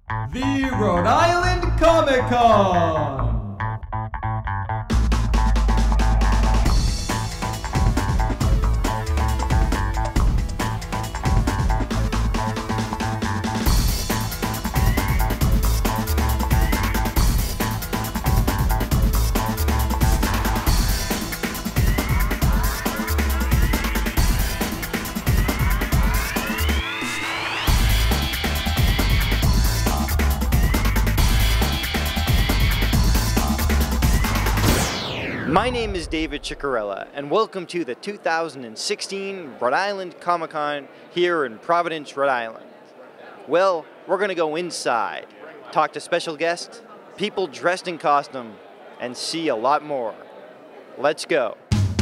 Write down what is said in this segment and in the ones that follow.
The Rhode Island Comic Con! My name is David Ciccarella, and welcome to the 2016 Rhode Island Comic Con here in Providence, Rhode Island. Well, we're going to go inside, talk to special guests, people dressed in costume, and see a lot more. Let's go.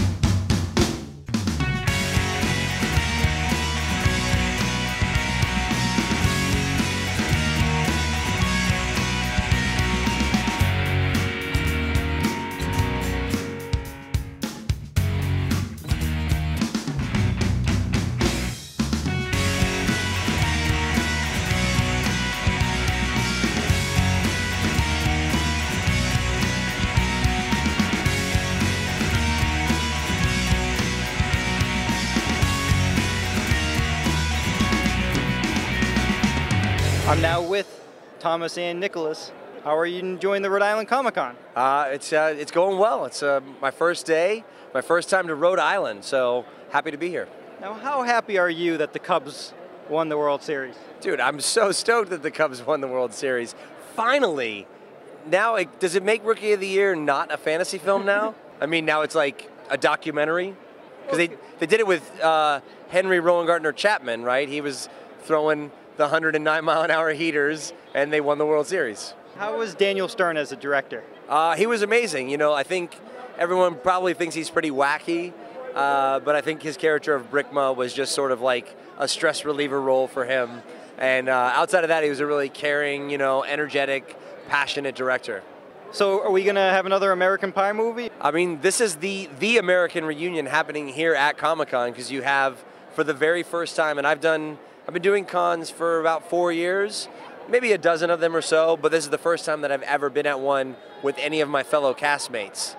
I'm now with Thomas and Nicholas. How are you enjoying the Rhode Island Comic Con? It's going well. It's my first day, my first time to Rhode Island, so happy to be here. Now, how happy are you that the Cubs won the World Series? Dude, I'm so stoked that the Cubs won the World Series. Finally! Now, does it make Rookie of the Year not a fantasy film now? I mean, now it's like a documentary? Because they did it with Henry Rowan Gardner Chapman, right? He was throwing the 109-mile-an-hour heaters, and they won the World Series. How was Daniel Stern as a director? He was amazing. You know, I think everyone probably thinks he's pretty wacky, but I think his character of Brickma was just sort of like a stress reliever role for him. And outside of that, he was a really caring, you know, energetic, passionate director. So are we going to have another American Pie movie? I mean, this is the American reunion happening here at Comic-Con, because you have, for the very first time, and I've been doing cons for about 4 years, maybe a dozen of them or so, but this is the first time that I've ever been at one with any of my fellow castmates.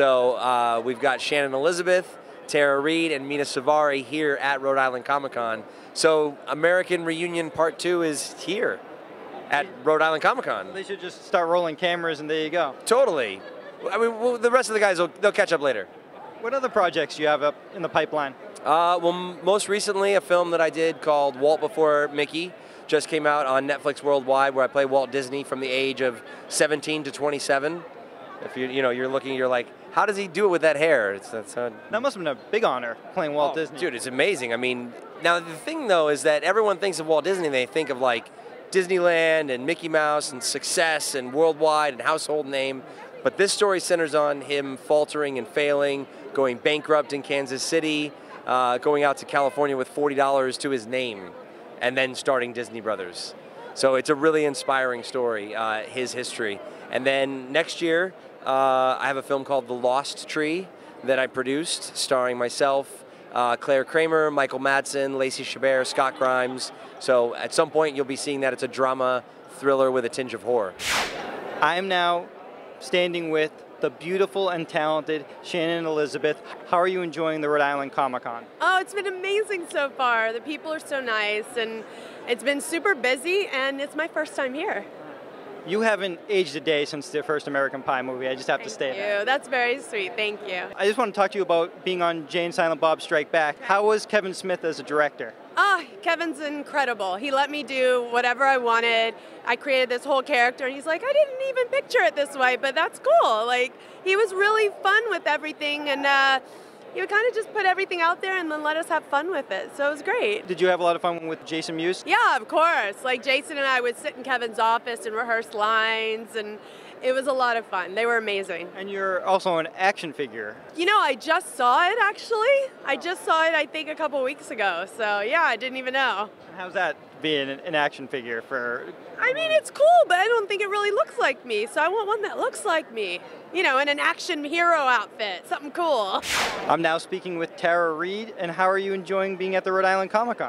So we've got Shannon Elizabeth, Tara Reid, and Mina Savari here at Rhode Island Comic Con. So American Reunion Part 2 is here at Rhode Island Comic Con. They should just start rolling cameras and there you go. Totally. I mean, well, the rest of the guys, they'll catch up later. What other projects do you have up in the pipeline? Well, most recently, a film that I did called Walt Before Mickey just came out on Netflix Worldwide, where I play Walt Disney from the age of 17 to 27. If you're looking, you're like, how does he do it with that hair? That must have been a big honor, playing Walt Disney. Dude, it's amazing. I mean, now the thing though is that everyone thinks of Walt Disney, they think of like Disneyland and Mickey Mouse and success and worldwide and household name. But this story centers on him faltering and failing, going bankrupt in Kansas City, going out to California with $40 to his name, and then starting Disney Brothers. So it's a really inspiring story, his history. And then next year, I have a film called The Lost Tree that I produced, starring myself, Claire Kramer, Michael Madsen, Lacey Chabert, Scott Grimes. So at some point you'll be seeing that. It's a drama thriller with a tinge of horror. I am now standing with the beautiful and talented Shannon Elizabeth. How are you enjoying the Rhode Island Comic Con? Oh, it's been amazing so far. The people are so nice, and it's been super busy, and it's my first time here. You haven't aged a day since the first American Pie movie. I just have to say that. Thank you. That's very sweet. Thank you. I just want to talk to you about being on Jay and Silent Bob Strike Back. How was Kevin Smith as a director? Kevin's incredible. He let me do whatever I wanted. I created this whole character, and he's like, I didn't even picture it this way, but that's cool. Like, he was really fun with everything, and he would kind of just put everything out there and then let us have fun with it. So it was great. Did you have a lot of fun with Jason Mewes? Yeah, of course. Like, Jason and I would sit in Kevin's office and rehearse lines, and it was a lot of fun. They were amazing. And you're also an action figure. You know, I just saw it, actually. I just saw it, I think, a couple weeks ago. So, yeah, I didn't even know. How's that being an action figure for... I mean, it's cool, but I don't think it really looks like me. So I want one that looks like me. You know, in an action hero outfit. Something cool. I'm now speaking with Tara Reid. And how are you enjoying being at the Rhode Island Comic Con?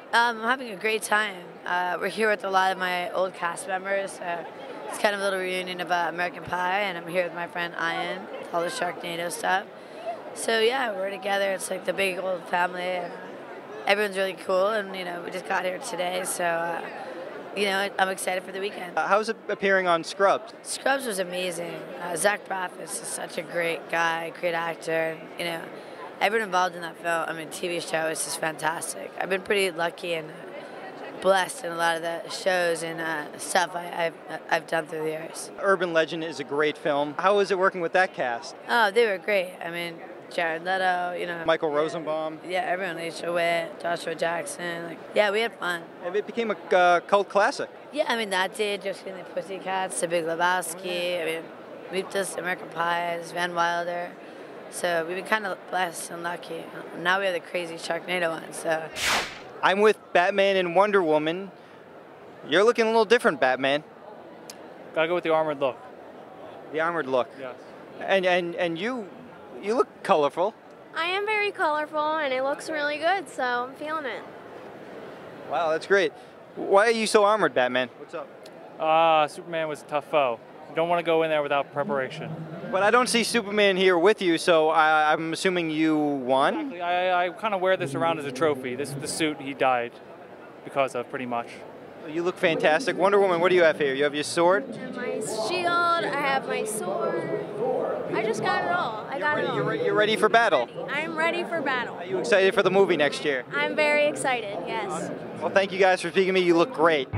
I'm having a great time. We're here with a lot of my old cast members. So it's kind of a little reunion of American Pie, and I'm here with my friend Ian, with all the Sharknado stuff. So yeah, we're together. It's like the big old family, and everyone's really cool. And we just got here today, so I'm excited for the weekend. How's it appearing on Scrubs? Scrubs was amazing. Zach Braff is just such a great guy, great actor. Everyone involved in that film, TV show is just fantastic. I've been pretty lucky and blessed in a lot of the shows and stuff I've done through the years. Urban Legend is a great film. How is it working with that cast? Oh, they were great. Jared Leto, Michael Rosenbaum. Yeah, everyone. Alicia Witt, Joshua Jackson. Yeah, we had fun. And it became a cult classic. Yeah, that did. Josie and the Pussycats, The Big Lebowski. We've just American Pies, Van Wilder. So we've been kind of blessed and lucky. Now we have the crazy Sharknado one. So I'm with Batman and Wonder Woman. You're looking a little different, Batman. Gotta go with the armored look. The armored look. Yes. And you look colorful. I am very colorful, and it looks really good, so I'm feeling it. Wow, that's great. Why are you so armored, Batman? What's up? Superman was a tough foe. You don't want to go in there without preparation. But I don't see Superman here with you, so I'm assuming you won? Exactly. I kind of wear this around as a trophy. This is the suit he died because of, pretty much. You look fantastic. Wonder Woman, what do you have here? You have your sword? I have my shield, I have my sword. I just got it all. I got it all. You're ready for battle? I'm ready for battle. Are you excited for the movie next year? I'm very excited, yes. Well, thank you guys for speaking to me. You look great.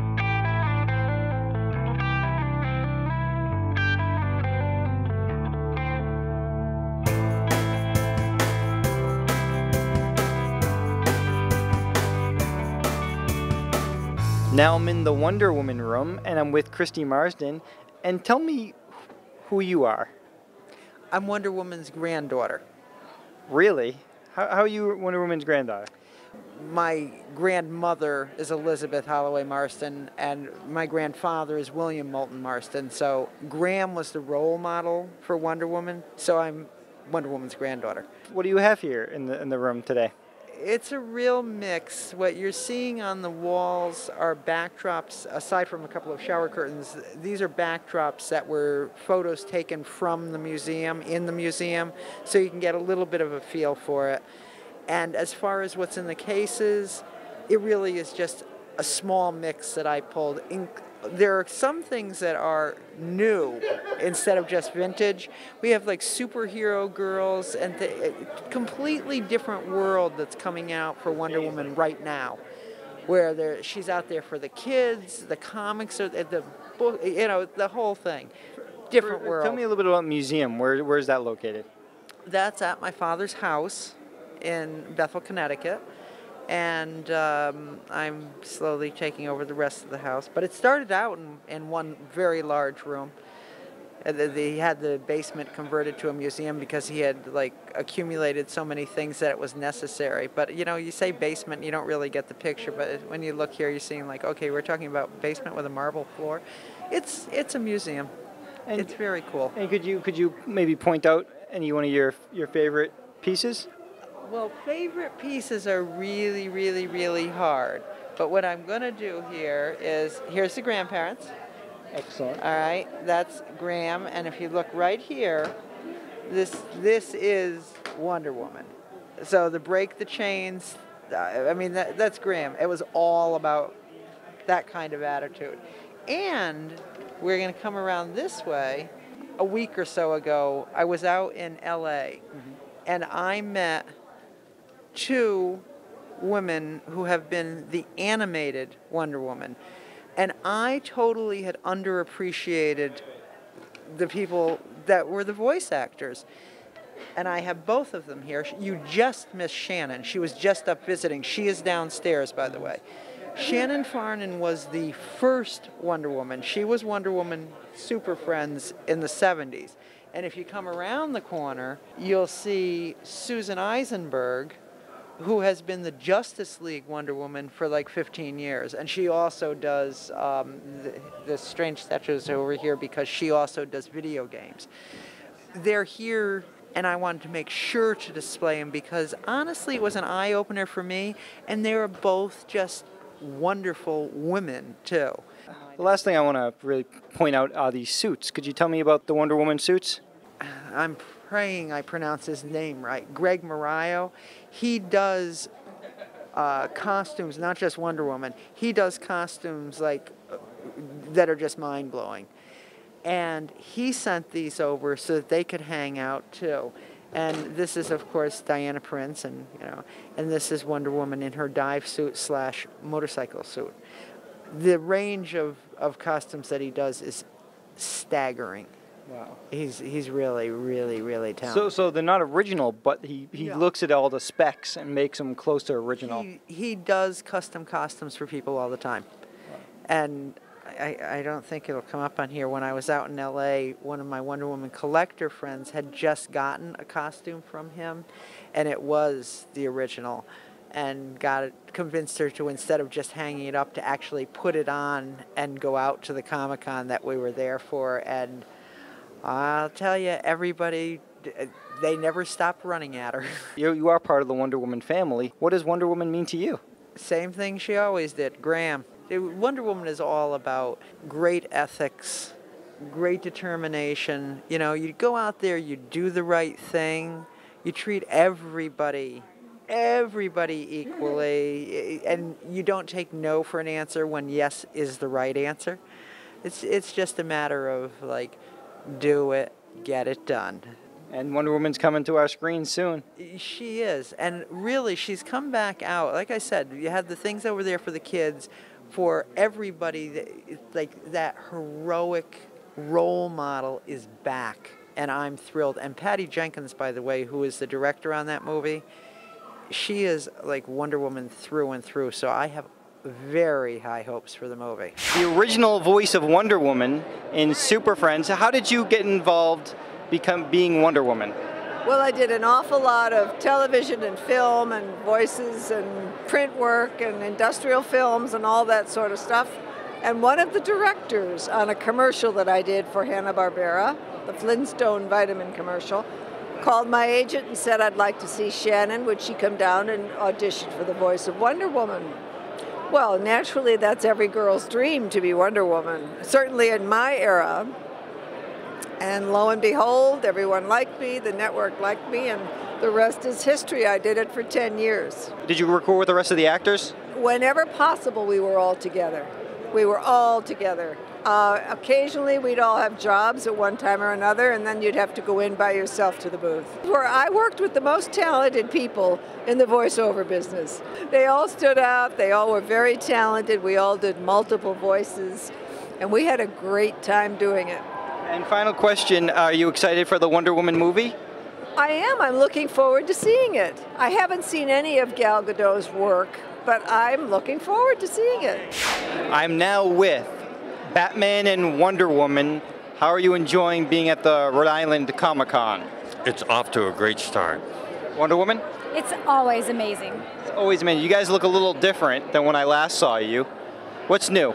Now I'm in the Wonder Woman room, and I'm with Christy Marsden. And tell me who you are. I'm Wonder Woman's granddaughter. Really? How are you Wonder Woman's granddaughter? My grandmother is Elizabeth Holloway Marston, and my grandfather is William Moulton Marston. So Graham was the role model for Wonder Woman, so I'm Wonder Woman's granddaughter. What do you have here in the room today? It's a real mix. What you're seeing on the walls are backdrops, aside from a couple of shower curtains. These are backdrops that were photos taken from the museum, in the museum, so you can get a little bit of a feel for it. And as far as what's in the cases, it really is just a small mix that I pulled. There are some things that are new instead of just vintage. We have like superhero girls and completely different world that's coming out for Wonder Woman right now, where she's out there for the kids, the comics, or the book, the whole thing. Different world. Tell me a little bit about the museum. Where is that located? That's at my father's house in Bethel, Connecticut. And I'm slowly taking over the rest of the house. But it started out in one very large room. He had the basement converted to a museum because he had accumulated so many things that it was necessary. But you say basement, you don't really get the picture. But when you look here, you're seeing okay, we're talking about basement with a marble floor. It's a museum. And it's very cool. And could you maybe point out any one of your favorite pieces? Well, favorite pieces are really, really, really hard. But what I'm going to do here is, here's the grandparents. Excellent. All right, that's Graham. And if you look right here, this is Wonder Woman. So the break the chains, that's Graham. It was all about that kind of attitude. And we're going to come around this way. A week or so ago, I was out in L.A., and I met two women who have been the animated Wonder Woman. And I totally had underappreciated the people that were the voice actors. And I have both of them here. You just missed Shannon. She was just up visiting. She is downstairs, by the way. Shannon Farnan was the first Wonder Woman. She was Wonder Woman Super Friends in the 70s. And if you come around the corner, you'll see Susan Eisenberg, who has been the Justice League Wonder Woman for 15 years. And she also does the Strange Statues over here because she also does video games. They're here and I wanted to make sure to display them because honestly it was an eye-opener for me, and they were both just wonderful women too. The last thing I want to really point out are these suits. Could you tell me about the Wonder Woman suits? I'm praying I pronounce his name right. Greg Morayo. He does costumes, not just Wonder Woman. He does costumes like that are just mind-blowing. And he sent these over so that they could hang out too. And this is, of course, Diana Prince, and and this is Wonder Woman in her dive suit / motorcycle suit. The range of costumes that he does is staggering. Wow. He's really, really, really talented. So they're not original, but he looks at all the specs and makes them close to original. He does custom costumes for people all the time. Wow. And I don't think it'll come up on here. When I was out in LA, one of my Wonder Woman collector friends had just gotten a costume from him, and it was the original, and convinced her to, instead of just hanging it up, to actually put it on and go out to the Comic-Con that we were there for. And I'll tell you, everybody, they never stopped running at her. You are part of the Wonder Woman family. What does Wonder Woman mean to you? Same thing she always did, Graham. Wonder Woman is all about great ethics, great determination. You go out there, you do the right thing, you treat everybody equally, and you don't take no for an answer when yes is the right answer. It's just a matter of, like, do it, get it done. And Wonder Woman's coming to our screen soon. She is, and really, she's come back out. Like I said, you had the things over there for the kids, for everybody. Like, that heroic role model is back, and I'm thrilled. And Patty Jenkins, by the way, who is the director on that movie, she is like Wonder Woman through and through, so I have very high hopes for the movie. The original voice of Wonder Woman in Super Friends, how did you get involved being Wonder Woman? Well, I did an awful lot of television and film and voices and print work and industrial films and all that sort of stuff. And one of the directors on a commercial that I did for Hanna-Barbera, the Flintstone vitamin commercial, called my agent and said, I'd like to see Shannon. Would she come down and audition for the voice of Wonder Woman? Well, naturally, that's every girl's dream, to be Wonder Woman, certainly in my era. And lo and behold, everyone liked me, the network liked me, and the rest is history. I did it for 10 years. Did you record with the rest of the actors? Whenever possible, we were all together. We were all together. Occasionally, we'd all have jobs at one time or another, and then you'd have to go in by yourself to the booth. Where I worked with the most talented people in the voiceover business. They all stood out. They all were very talented. We all did multiple voices, and we had a great time doing it. And final question, are you excited for the Wonder Woman movie? I am. I'm looking forward to seeing it. I haven't seen any of Gal Gadot's work, but I'm looking forward to seeing it. I'm now with Batman and Wonder Woman. How are you enjoying being at the Rhode Island Comic-Con? It's off to a great start. Wonder Woman? It's always amazing. It's always amazing. You guys look a little different than when I last saw you. What's new?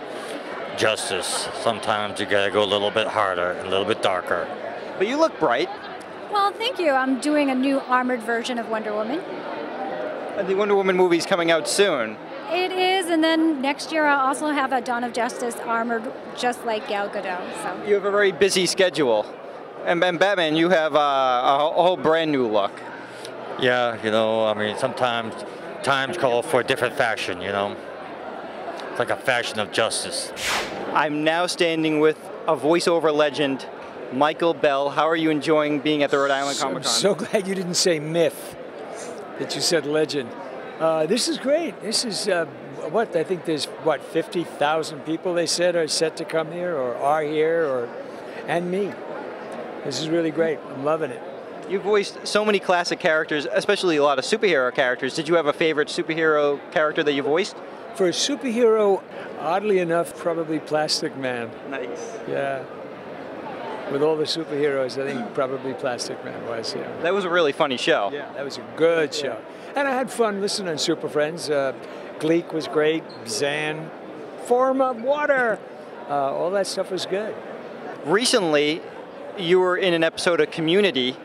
Justice. Sometimes you gotta go a little bit harder, a little bit darker. But you look bright. Well, thank you. I'm doing a new armored version of Wonder Woman. The Wonder Woman movie's coming out soon. It is, and then next year I'll also have a Dawn of Justice armored just like Gal Gadot. So. You have a very busy schedule. And Batman, you have a whole brand new look. Yeah, I mean, sometimes times call for a different fashion, It's like a fashion of justice. I'm now standing with a voiceover legend, Michael Bell. How are you enjoying being at the Rhode Island Comic-Con? I'm so glad you didn't say myth, that you said legend. This is great. This is, I think there's, 50,000 people they said are set to come here or are here, and me. This is really great. I'm loving it. You voiced so many classic characters, especially a lot of superhero characters. Did you have a favorite superhero character that you voiced? For a superhero, oddly enough, probably Plastic Man. Nice. Yeah. With all the superheroes, I think probably Plastic Man was, yeah. That was a really funny show. Yeah, that was a good show. And I had fun listening to Super Friends. Gleek was great, Zan, Form of Water. All that stuff was good. Recently, you were in an episode of Community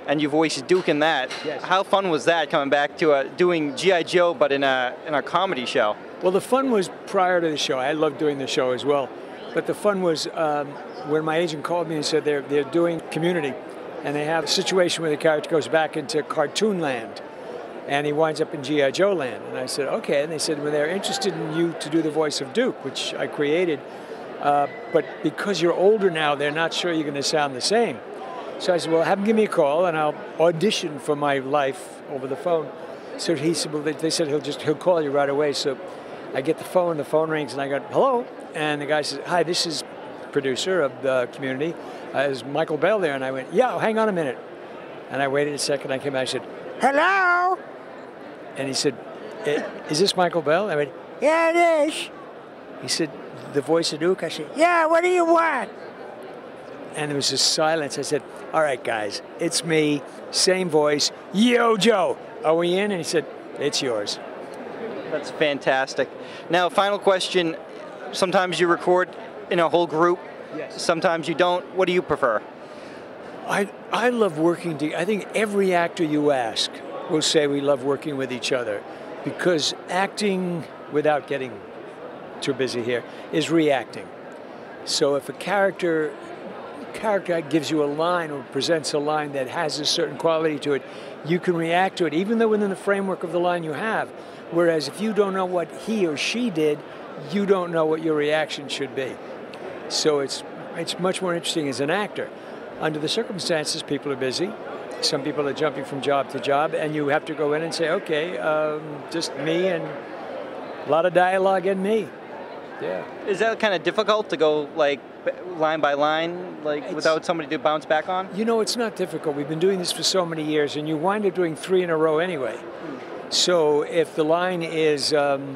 and you voiced Duke in that. Yes. How fun was that coming back to doing G.I. Joe, but in a comedy show? Well, the fun was prior to the show. I loved doing the show as well. But the fun was when my agent called me and said they're doing Community, and they have a situation where the character goes back into cartoon land, and he winds up in G.I. Joe land. And I said, okay. And they said, well, they're interested in you to do the voice of Duke, which I created. But because you're older now, they're not sure you're going to sound the same. So I said, well, have them give me a call, and I'll audition for my life over the phone. So he said, well, they said he'll call you right away. So I get the phone rings, and I go, hello. And the guy says, hi, this is producer of the Community. Is Michael Bell there? And I went, yeah, hang on a minute. And I waited a second. I came back. I said, hello. And he said, is this Michael Bell? I went, yeah, it is. He said, the voice of Duke? I said, yeah, what do you want? And there was this silence. I said, all right, guys, it's me, same voice. Yo, Joe, are we in? And he said, it's yours. That's fantastic. Now, final question. Sometimes you record in a whole group. Yes. Sometimes you don't. What do you prefer? I love working together. I think every actor you ask will say we love working with each other, because acting, without getting too busy here, is reacting. So if a character gives you a line or presents a line that has a certain quality to it, you can react to it, even though within the framework of the line you have. Whereas if you don't know what he or she did, you don't know what your reaction should be. So it's much more interesting as an actor. Under the circumstances, people are busy. Some people are jumping from job to job, and you have to go in and say, okay, just me and a lot of dialogue and me. Yeah. Is that kind of difficult to go like line by line, like without somebody to bounce back on? You know, it's not difficult. We've been doing this for so many years, and you wind up doing 3 in a row anyway. So if the line is,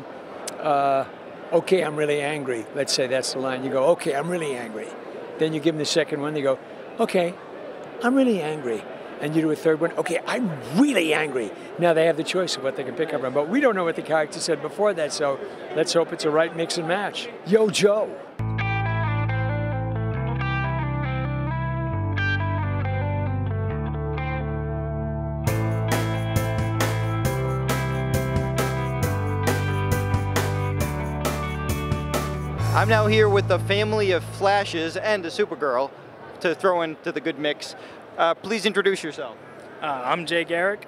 okay, I'm really angry. Let's say that's the line. You go, okay, I'm really angry. Then you give them the second one. They go, okay, I'm really angry. And you do a third one. Okay, I'm really angry. Now they have the choice of what they can pick up on. But we don't know what the character said before that, so let's hope it's a right mix and match. Yo, Joe. I'm now here with the family of Flashes and a Supergirl to throw into the good mix. Please introduce yourself. I'm Jay Garrick.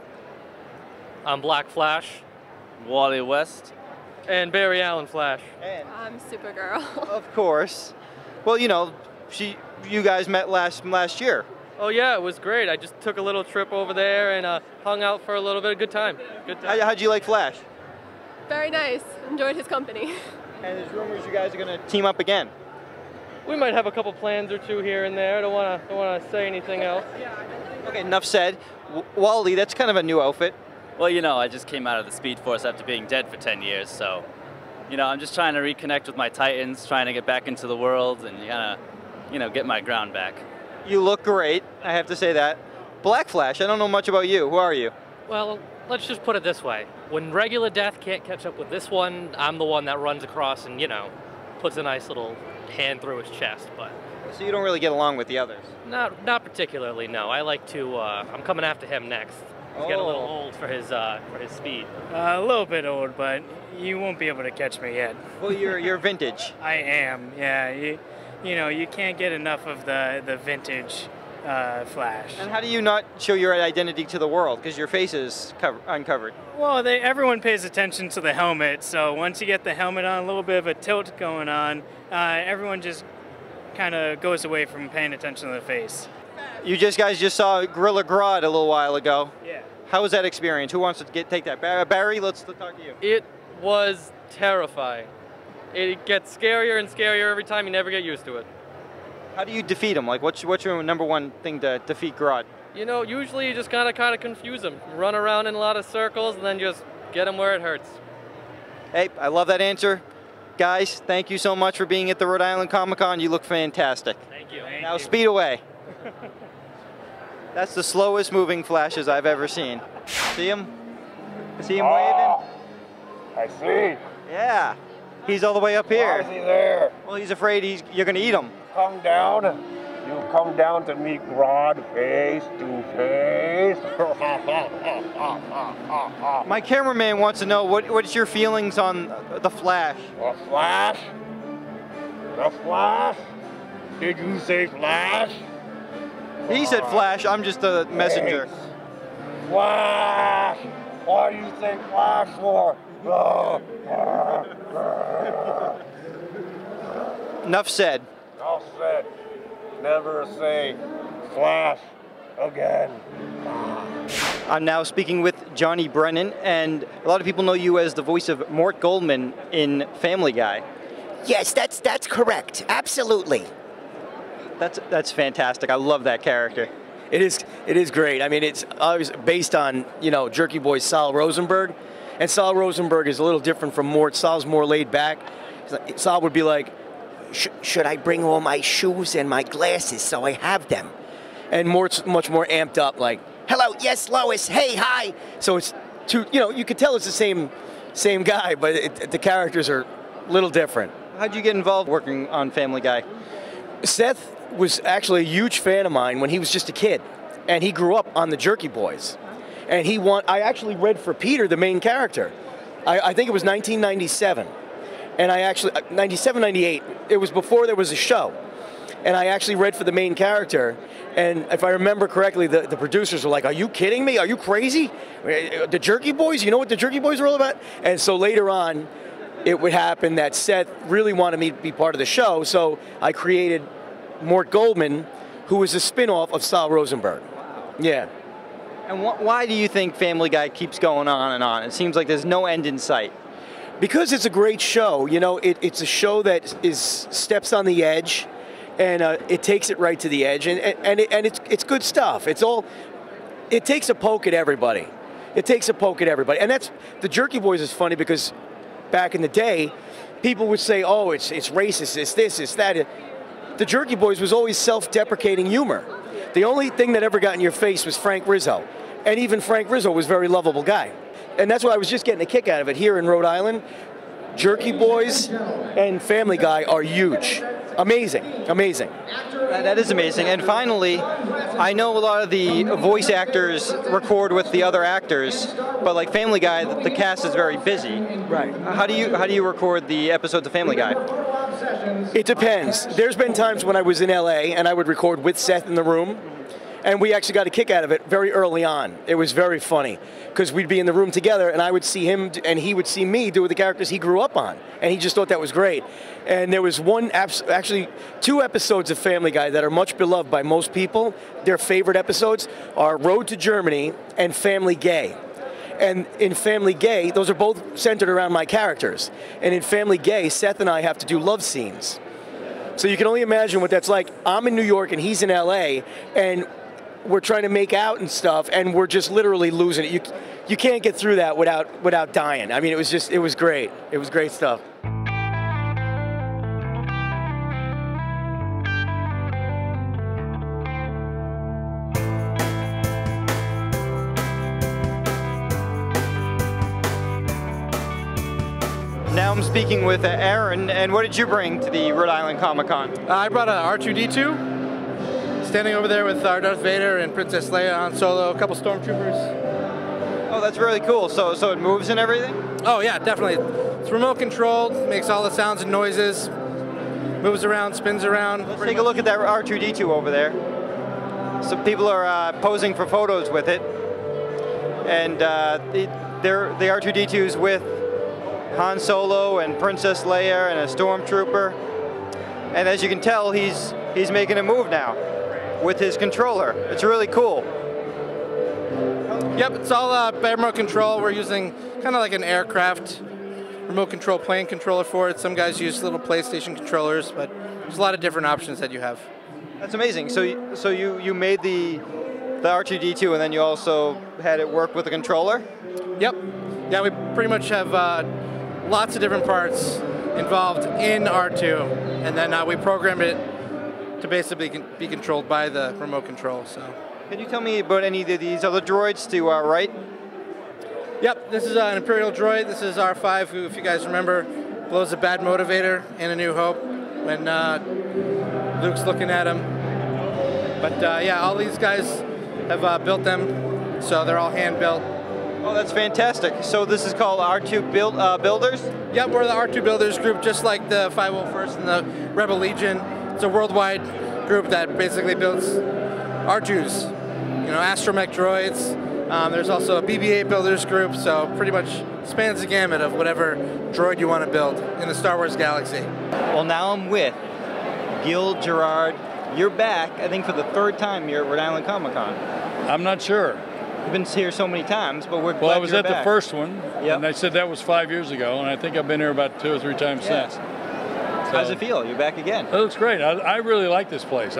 I'm Black Flash. Wally West. And Barry Allen Flash. And I'm Supergirl. of course. Well, you know, you guys met last year. Oh yeah, it was great. I just took a little trip over there and hung out for a little bit. Good time. Good time. How'd you like Flash? Very nice. Enjoyed his company. And there's rumors you guys are going to team up again. We might have a couple plans or two here and there. Don't want to say anything else. Okay, enough said. Wally, that's kind of a new outfit. Well, you know, I just came out of the Speed Force after being dead for 10 years, so, you know, I'm just trying to reconnect with my Titans, trying to get back into the world and kind of, you know, get my ground back. You look great, I have to say that. Black Flash, I don't know much about you. Who are you? Well, let's just put it this way. When regular Death can't catch up with this one, I'm the one that runs across and, you know, puts a nice little hand through his chest, but... So you don't really get along with the others? Not particularly, no. I like to, I'm coming after him next. He's getting a little old for his speed. A little bit old, but you won't be able to catch me yet. Well, you're vintage. I am, yeah. You know, you can't get enough of the vintage Flash. And how do you not show your identity to the world? Because your face is uncovered. Well, everyone pays attention to the helmet, so once you get the helmet on, a little bit of a tilt going on, everyone just kind of goes away from paying attention to the face. You guys just saw Gorilla Grodd a little while ago. Yeah. How was that experience? Who wants to take that? Barry, let's talk to you. It was terrifying. It gets scarier and scarier every time. You never get used to it. How do you defeat him? Like, what's your number one thing to defeat Grodd? You know, usually you just kind of confuse him. Run around in a lot of circles and then just get him where it hurts. Hey, I love that answer. Guys, thank you so much for being at the Rhode Island Comic-Con. You look fantastic. Thank you. Now speed away. That's the slowest moving Flashes I've ever seen. See him? See him waving? I see. Yeah. He's all the way up here. Why is he there? Well, he's afraid you're going to eat him. Hung down. You come down to meet Grodd face to face. My cameraman wants to know what's your feelings on the Flash? The Flash? The Flash? Did you say Flash? He said Flash. I'm just a messenger. Flash! Why do you say Flash for? Enough said. Enough said. Never say Flash again. I'm now speaking with Johnny Brennan, and a lot of people know you as the voice of Mort Goldman in Family Guy. Yes, that's correct. Absolutely. That's fantastic. I love that character. It is great. I mean, it's obviously based on, Jerky Boy's Sal Rosenberg. And Sal Rosenberg is a little different from Mort. Sal's more laid back. Sal would be like, should I bring all my shoes and my glasses so I have them? And Mort's much more amped up, like, hello, yes, Lois, hey, hi. So it's two, you could tell it's the same guy, but the characters are a little different. How'd you get involved working on Family Guy? Seth was actually a huge fan of mine when he was just a kid, and he grew up on the Jerky Boys. And I actually read for Peter, the main character. I think it was 1997. And I actually, 97, 98, it was before there was a show. And I actually read for the main character. And if I remember correctly, the producers were like, are you kidding me? Are you crazy? The Jerky Boys? You know what the Jerky Boys are all about? And so later on, it would happen that Seth really wanted me to be part of the show. So I created Mort Goldman, who was a spin-off of Sal Rosenberg. Wow. Yeah. And why do you think Family Guy keeps going on and on? It seems like there's no end in sight. Because it's a great show. It's a show that steps on the edge, and it takes it right to the edge, and it's good stuff. It takes a poke at everybody. It takes a poke at everybody, and that's the Jerky Boys is funny because back in the day, people would say, "Oh, it's racist, it's this, it's that." The Jerky Boys was always self-deprecating humor. The only thing that ever got in your face was Frank Rizzo, and even Frank Rizzo was a very lovable guy. And that's why I was just getting a kick out of it here in Rhode Island. Jerky Boys and Family Guy are huge. Amazing, amazing. That is amazing. And finally, I know a lot of the voice actors record with the other actors, but like Family Guy, the cast is very busy. Right. How do you record the episodes of Family Guy? It depends. There's been times when I was in LA and I would record with Seth in the room, and we actually got a kick out of it very early on. It was very funny because we'd be in the room together and I would see him and he would see me do the characters he grew up on, and he just thought that was great. And there was actually two episodes of Family Guy that are much beloved by most people. Their favorite episodes are Road to Germany and Family Gay. And in Family Gay, those are both centered around my characters. And in Family Gay, Seth and I have to do love scenes. So you can only imagine what that's like. I'm in New York and he's in LA, and we're trying to make out and stuff, and we're just literally losing it. You can't get through that without dying. I mean, it was great. It was great stuff. Now I'm speaking with Aaron, and what did you bring to the Rhode Island Comic Con? I brought an R2-D2, standing over there with our Darth Vader and Princess Leia, Han Solo, a couple stormtroopers. Oh, that's really cool. So it moves and everything? Oh yeah, definitely. It's remote controlled, makes all the sounds and noises, moves around, spins around. Let's take a look at that R2-D2 over there. Some people are posing for photos with it, and the R2-D2's with Han Solo and Princess Leia and a stormtrooper, and as you can tell, he's making a move now with his controller. It's really cool. Yep, it's all remote control. We're using kind of like an aircraft remote control plane controller for it. Some guys use little PlayStation controllers, but there's a lot of different options that you have. That's amazing. So you made the R2-D2 and then you also had it work with a controller? Yep. Yeah, we pretty much have lots of different parts involved in R2, and then we programmed it to basically be controlled by the remote control. So, can you tell me about any of these other droids to right? Yep, this is an Imperial droid. This is R5, who, if you guys remember, blows a bad motivator in A New Hope when Luke's looking at him. But yeah, all these guys have built them, so they're all hand built. Oh, that's fantastic. So this is called R2 Builders? Yep, we're the R2 Builders group, just like the 501st and the Rebel Legion. It's a worldwide group that basically builds R2s, you know, astromech droids. There's also a BB-8 Builders group, so pretty much spans the gamut of whatever droid you want to build in the Star Wars galaxy. Well, now I'm with Gil Gerard. You're back, I think, for the third time here at Rhode Island Comic Con. I'm not sure. You've been here so many times, but we're glad Well, I was you're at back. the first one, and they said that was 5 years ago, and I think I've been here about 2 or 3 times since. So, how's it feel? You're back again. It looks great. I really like this place.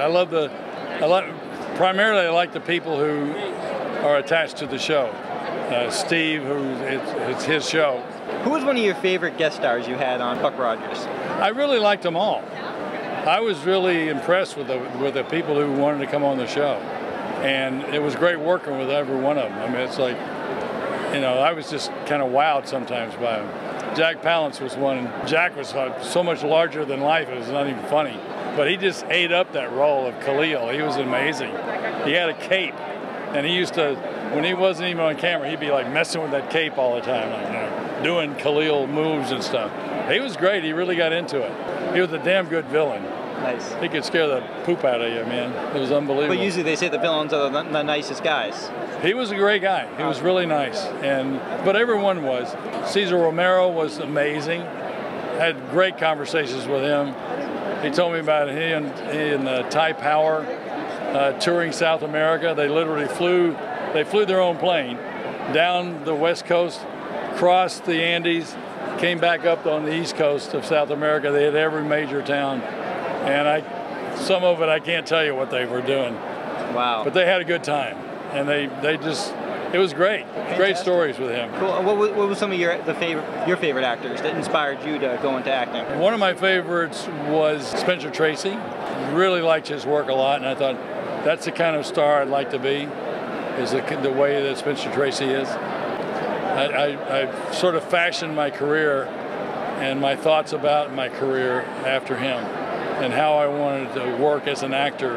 Primarily I like the people who are attached to the show. Steve, it's his show. Who was one of your favorite guest stars you had on Buck Rogers? I really liked them all. I was really impressed with the people who wanted to come on the show. And it was great working with every one of them. I mean, it's like, you know, I was just kind of wowed sometimes by them. Jack Palance was one. Jack was so much larger than life, it was not even funny. But he just ate up that role of Khalil. He was amazing. He had a cape, and he used to, when he wasn't even on camera, he'd be like messing with that cape all the time, like, you know, doing Khalil moves and stuff. He was great. He really got into it. He was a damn good villain. Nice. He could scare the poop out of you, man. It was unbelievable. But usually they say the villains are the nicest guys. He was a great guy. He was really nice, but everyone was. Cesar Romero was amazing. I had great conversations with him. He told me about he and Ty Power touring South America. They literally flew their own plane down the West Coast, crossed the Andes, came back up on the East Coast of South America. They had every major town. And some of it I can't tell you what they were doing. Wow. But they had a good time, and it was great. Fantastic. Great stories with him. Cool. What was some of your favorite actors that inspired you to go into acting? One of my favorites was Spencer Tracy. Really liked his work a lot, and I thought that's the kind of star I'd like to be, is the way that Spencer Tracy is. I sort of fashioned my career and my thoughts about my career after him, and how I wanted to work as an actor.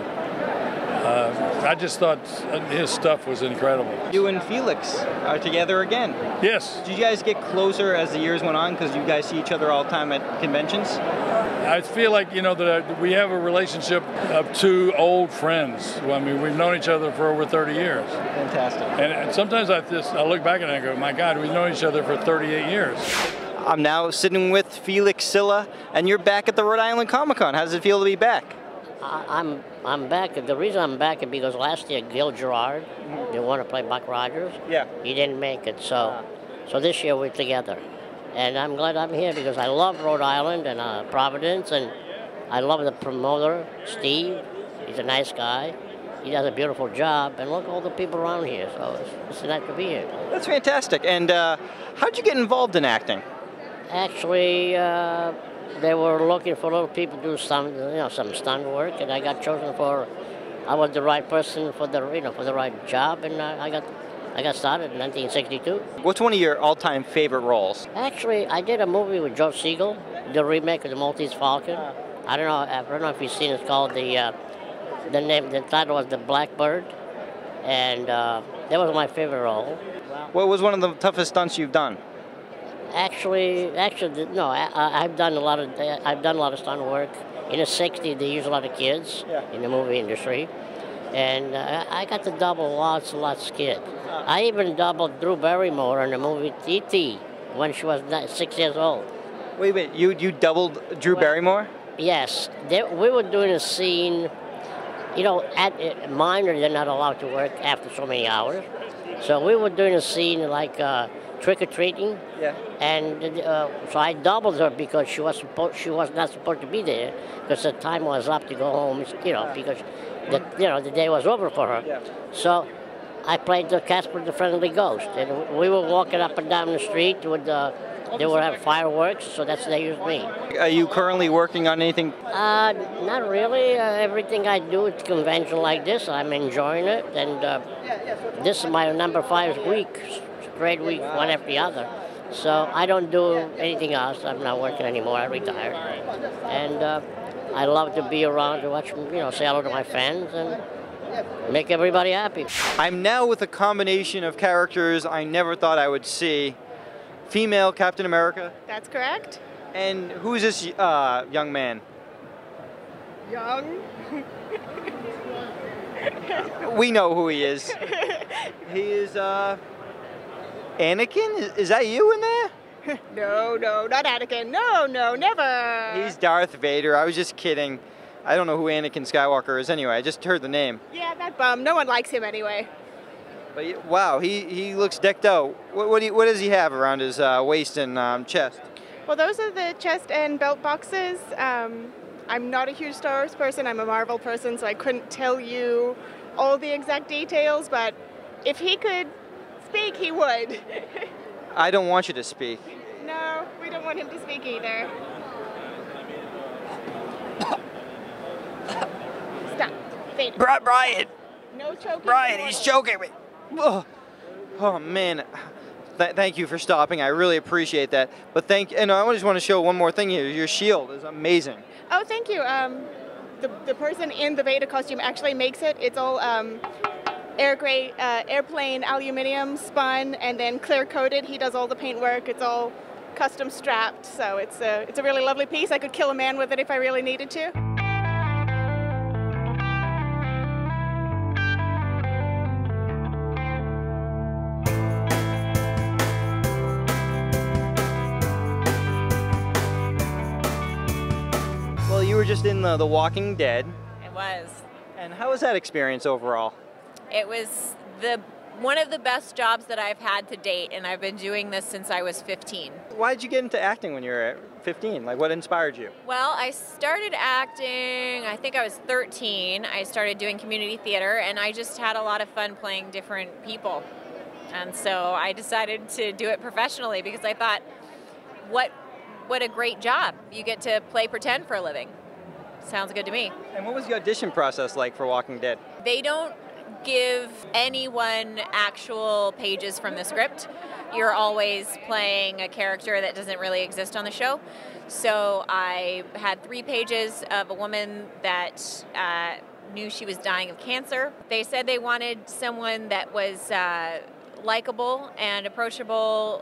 I just thought his stuff was incredible. You and Felix are together again. Yes. Did you guys get closer as the years went on because you guys see each other all the time at conventions? I feel like, you know, that we have a relationship of 2 old friends. I mean, we've known each other for over 30 years. Fantastic. And sometimes I look back at it and I go, my God, we've known each other for 38 years. I'm now sitting with Felix Silla, and you're back at the Rhode Island Comic Con. How does it feel to be back? I'm back. The reason I'm back is because last year Gil Gerard, the one to play Buck Rogers, he didn't make it. So this year we're together, and I'm glad I'm here because I love Rhode Island and Providence, and I love the promoter Steve. He's a nice guy. He does a beautiful job, and look at all the people around here. So it's nice to be here. That's fantastic. And how'd you get involved in acting? Actually, they were looking for little people to do some stunt work, and I got chosen I was the right person for the right job, and I got started in 1962. What's one of your all-time favorite roles? Actually, I did a movie with Joe Siegel, the remake of the Maltese Falcon. I don't know if you've seen it. It's called the title was The Blackbird, and that was my favorite role. What was one of the toughest stunts you've done? Actually, no. I've done a lot of stunt work. In the '60s, they used a lot of kids in the movie industry, and I got to double lots of kids. I even doubled Drew Barrymore in the movie E.T. when she was 6 years old. Wait a minute, you doubled Drew Barrymore? Yes, we were doing a scene. You know, at minor, they're not allowed to work after so many hours, so we were doing a scene like. Trick-or-treating, and so I doubled her because she was not supposed to be there because the time was up to go home, because the day was over for her. So I played the Casper the Friendly Ghost, and we were walking up and down the street with they would have fireworks, so they used me. Are you currently working on anything? Not really. Everything I do at convention like this, I'm enjoying it, and this is my number 5 week. Great week, one after the other. So I don't do anything else. I'm not working anymore. I retired. And I love to be around to watch, say hello to my fans. And make everybody happy. I'm now with a combination of characters I never thought I would see. Female Captain America. That's correct. And who's this young man? Young? We know who he is. He is Anakin? Is that you in there? No, not Anakin. No, never. He's Darth Vader. I was just kidding. I don't know who Anakin Skywalker is anyway. I just heard the name. Yeah, that bum. No one likes him anyway. But wow, he looks decked out. What does he have around his waist and chest? Well, those are the chest and belt boxes. I'm not a huge Star Wars person. I'm a Marvel person, so I couldn't tell you all the exact details, but if he could speak, he would. I don't want you to speak. No, we don't want him to speak either. Stop. Vader. Brian! No choking. Brian, he's choking me. Oh man. Thank you for stopping. I really appreciate that. But I just want to show one more thing here. Your shield is amazing. Oh, thank you. The person in the Vader costume actually makes it. It's all airplane aluminum spun and then clear coated. He does all the paint work. It's all custom strapped. So it's a really lovely piece. I could kill a man with it if I really needed to. Well, you were just in The Walking Dead. It was. And how was that experience overall? It was one of the best jobs that I've had to date, and I've been doing this since I was 15. Why did you get into acting when you were 15? Like, what inspired you? Well, I started acting, I think I was 13. I started doing community theater, and I just had a lot of fun playing different people. And so I decided to do it professionally because I thought, what a great job. You get to play pretend for a living. Sounds good to me. And what was the audition process like for Walking Dead? They don't give anyone actual pages from the script. You're always playing a character that doesn't really exist on the show. So I had 3 pages of a woman that knew she was dying of cancer. They said they wanted someone that was likable and approachable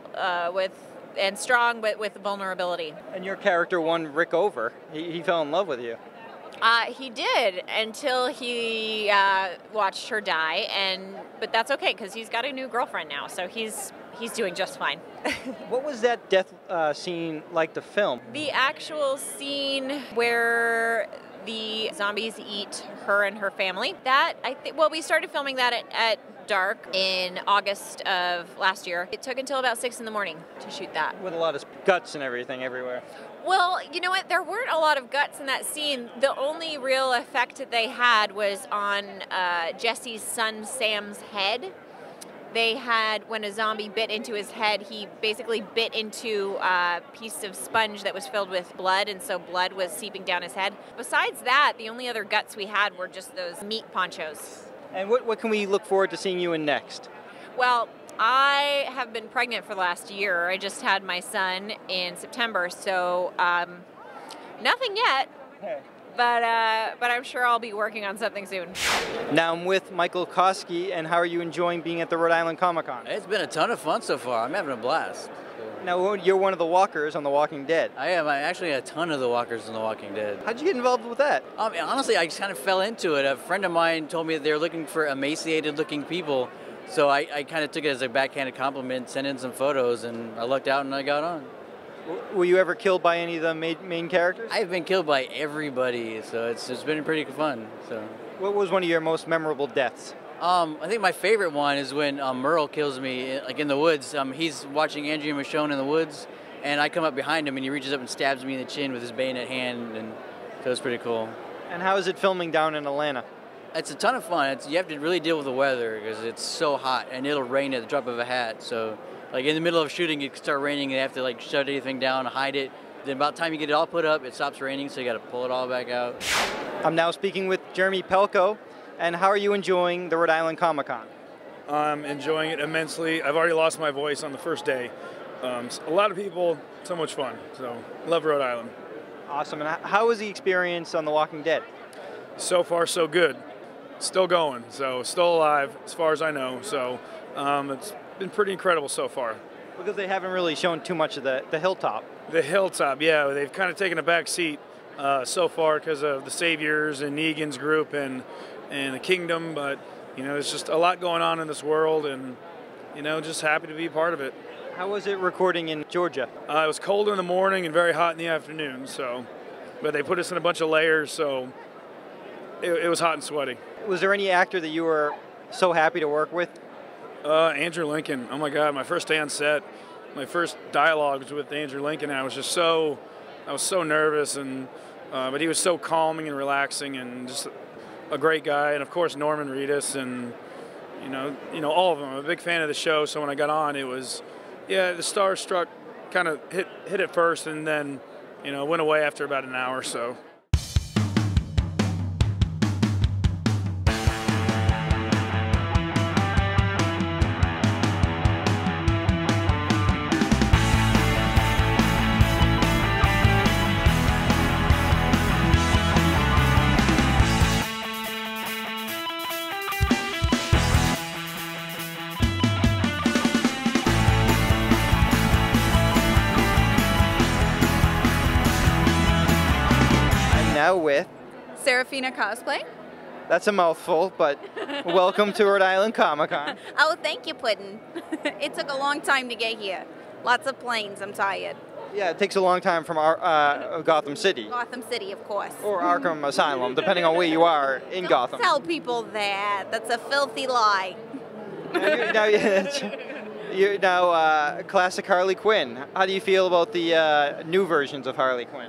and strong, but with vulnerability. And your character won Rick over. He fell in love with you. He did until he watched her die, but that's okay because he's got a new girlfriend now, so he's doing just fine. What was that death scene like to film? The actual scene where the zombies eat her and her family. We started filming that at dark in August of last year. It took until about 6 in the morning to shoot that. With a lot of guts and everything everywhere. Well, you know what? There weren't a lot of guts in that scene. The only real effect that they had was on Jesse's son Sam's head. They had, when a zombie bit into his head, he basically bit into a piece of sponge that was filled with blood, and so blood was seeping down his head. Besides that, the only other guts we had were just those meat ponchos. And what can we look forward to seeing you in next? Well, I have been pregnant for the last year. I just had my son in September, so nothing yet. But I'm sure I'll be working on something soon. Now I'm with Michael Koski, and how are you enjoying being at the Rhode Island Comic Con? It's been a ton of fun so far. I'm having a blast. Now you're one of the walkers on The Walking Dead. I am. I actually had a ton of the walkers on The Walking Dead. How'd you get involved with that? Honestly, I just kind of fell into it. A friend of mine told me that they're looking for emaciated-looking people, so I kind of took it as a backhanded compliment, sent in some photos, and I lucked out and I got on. Were you ever killed by any of the main characters? I've been killed by everybody, so it's been pretty fun. So. What was one of your most memorable deaths? I think my favorite one is when Merle kills me, like in the woods. He's watching Andrea Michonne in the woods, and I come up behind him, and he reaches up and stabs me in the chin with his bayonet hand, and so it's pretty cool. And how is it filming down in Atlanta? It's a ton of fun. You have to really deal with the weather because it's so hot, and it'll rain at the drop of a hat. So, like in the middle of shooting, it can start raining, and you have to like shut anything down, hide it. Then about the time you get it all put up, it stops raining, so you got to pull it all back out. I'm now speaking with Jeremy Pelko. And how are you enjoying the Rhode Island Comic Con? I'm enjoying it immensely. I've already lost my voice on the first day. A lot of people, so much fun. So, love Rhode Island. Awesome. And how was the experience on The Walking Dead? So far, so good. still going, so still alive as far as I know. So it's been pretty incredible so far. Because they haven't really shown too much of the hilltop. The hilltop, yeah, they've kind of taken a back seat so far because of the Saviors and Negan's group and the Kingdom, but there's just a lot going on in this world, and just happy to be part of it. How was it recording in Georgia? It was cold in the morning and very hot in the afternoon, but they put us in a bunch of layers, so it was hot and sweaty. Was there any actor that you were so happy to work with? Andrew Lincoln. Oh my God, my first day on set, my first dialogue was with Andrew Lincoln, and I was so nervous, and but he was so calming and relaxing, and just a great guy. And of course Norman Reedus, and all of them. I'm a big fan of the show, so when I got on, it was, the starstruck kind of hit it first, and then went away after about an hour or so. Now with Serafina Cosplay. That's a mouthful, but welcome to Rhode Island Comic-Con. Oh, thank you, Puddin'. It took a long time to get here. Lots of planes, I'm tired. Yeah, it takes a long time from our, Gotham City. Gotham City, of course. Or Arkham Asylum, depending on where you are in Gotham. Tell people that. That's a filthy lie. Now, classic Harley Quinn. How do you feel about the new versions of Harley Quinn?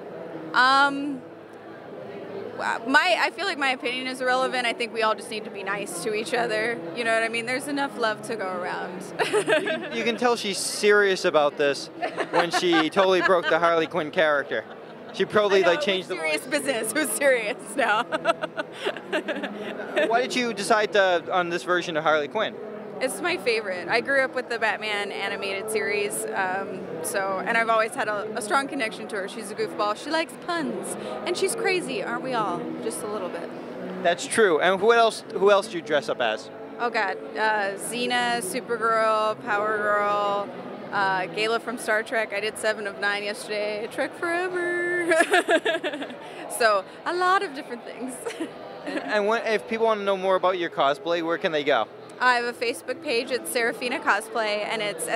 I feel like my opinion is irrelevant. I think we all just need to be nice to each other. You know what I mean? There's enough love to go around. You can tell she's serious about this when she totally broke the Harley Quinn character. She probably changed the serious business. Who's serious now? Why did you decide on this version of Harley Quinn? It's my favorite. I grew up with the Batman animated series, and I've always had a strong connection to her. She's a goofball. She likes puns, and she's crazy, aren't we all? Just a little bit. That's true. And who else do you dress up as? Oh God, Xena, Supergirl, Power Girl, Gala from Star Trek. I did 7 of 9 yesterday. Trek Forever. So a lot of different things. And if people want to know more about your cosplay, where can they go? I have a Facebook page. It's Serafina Cosplay, and it's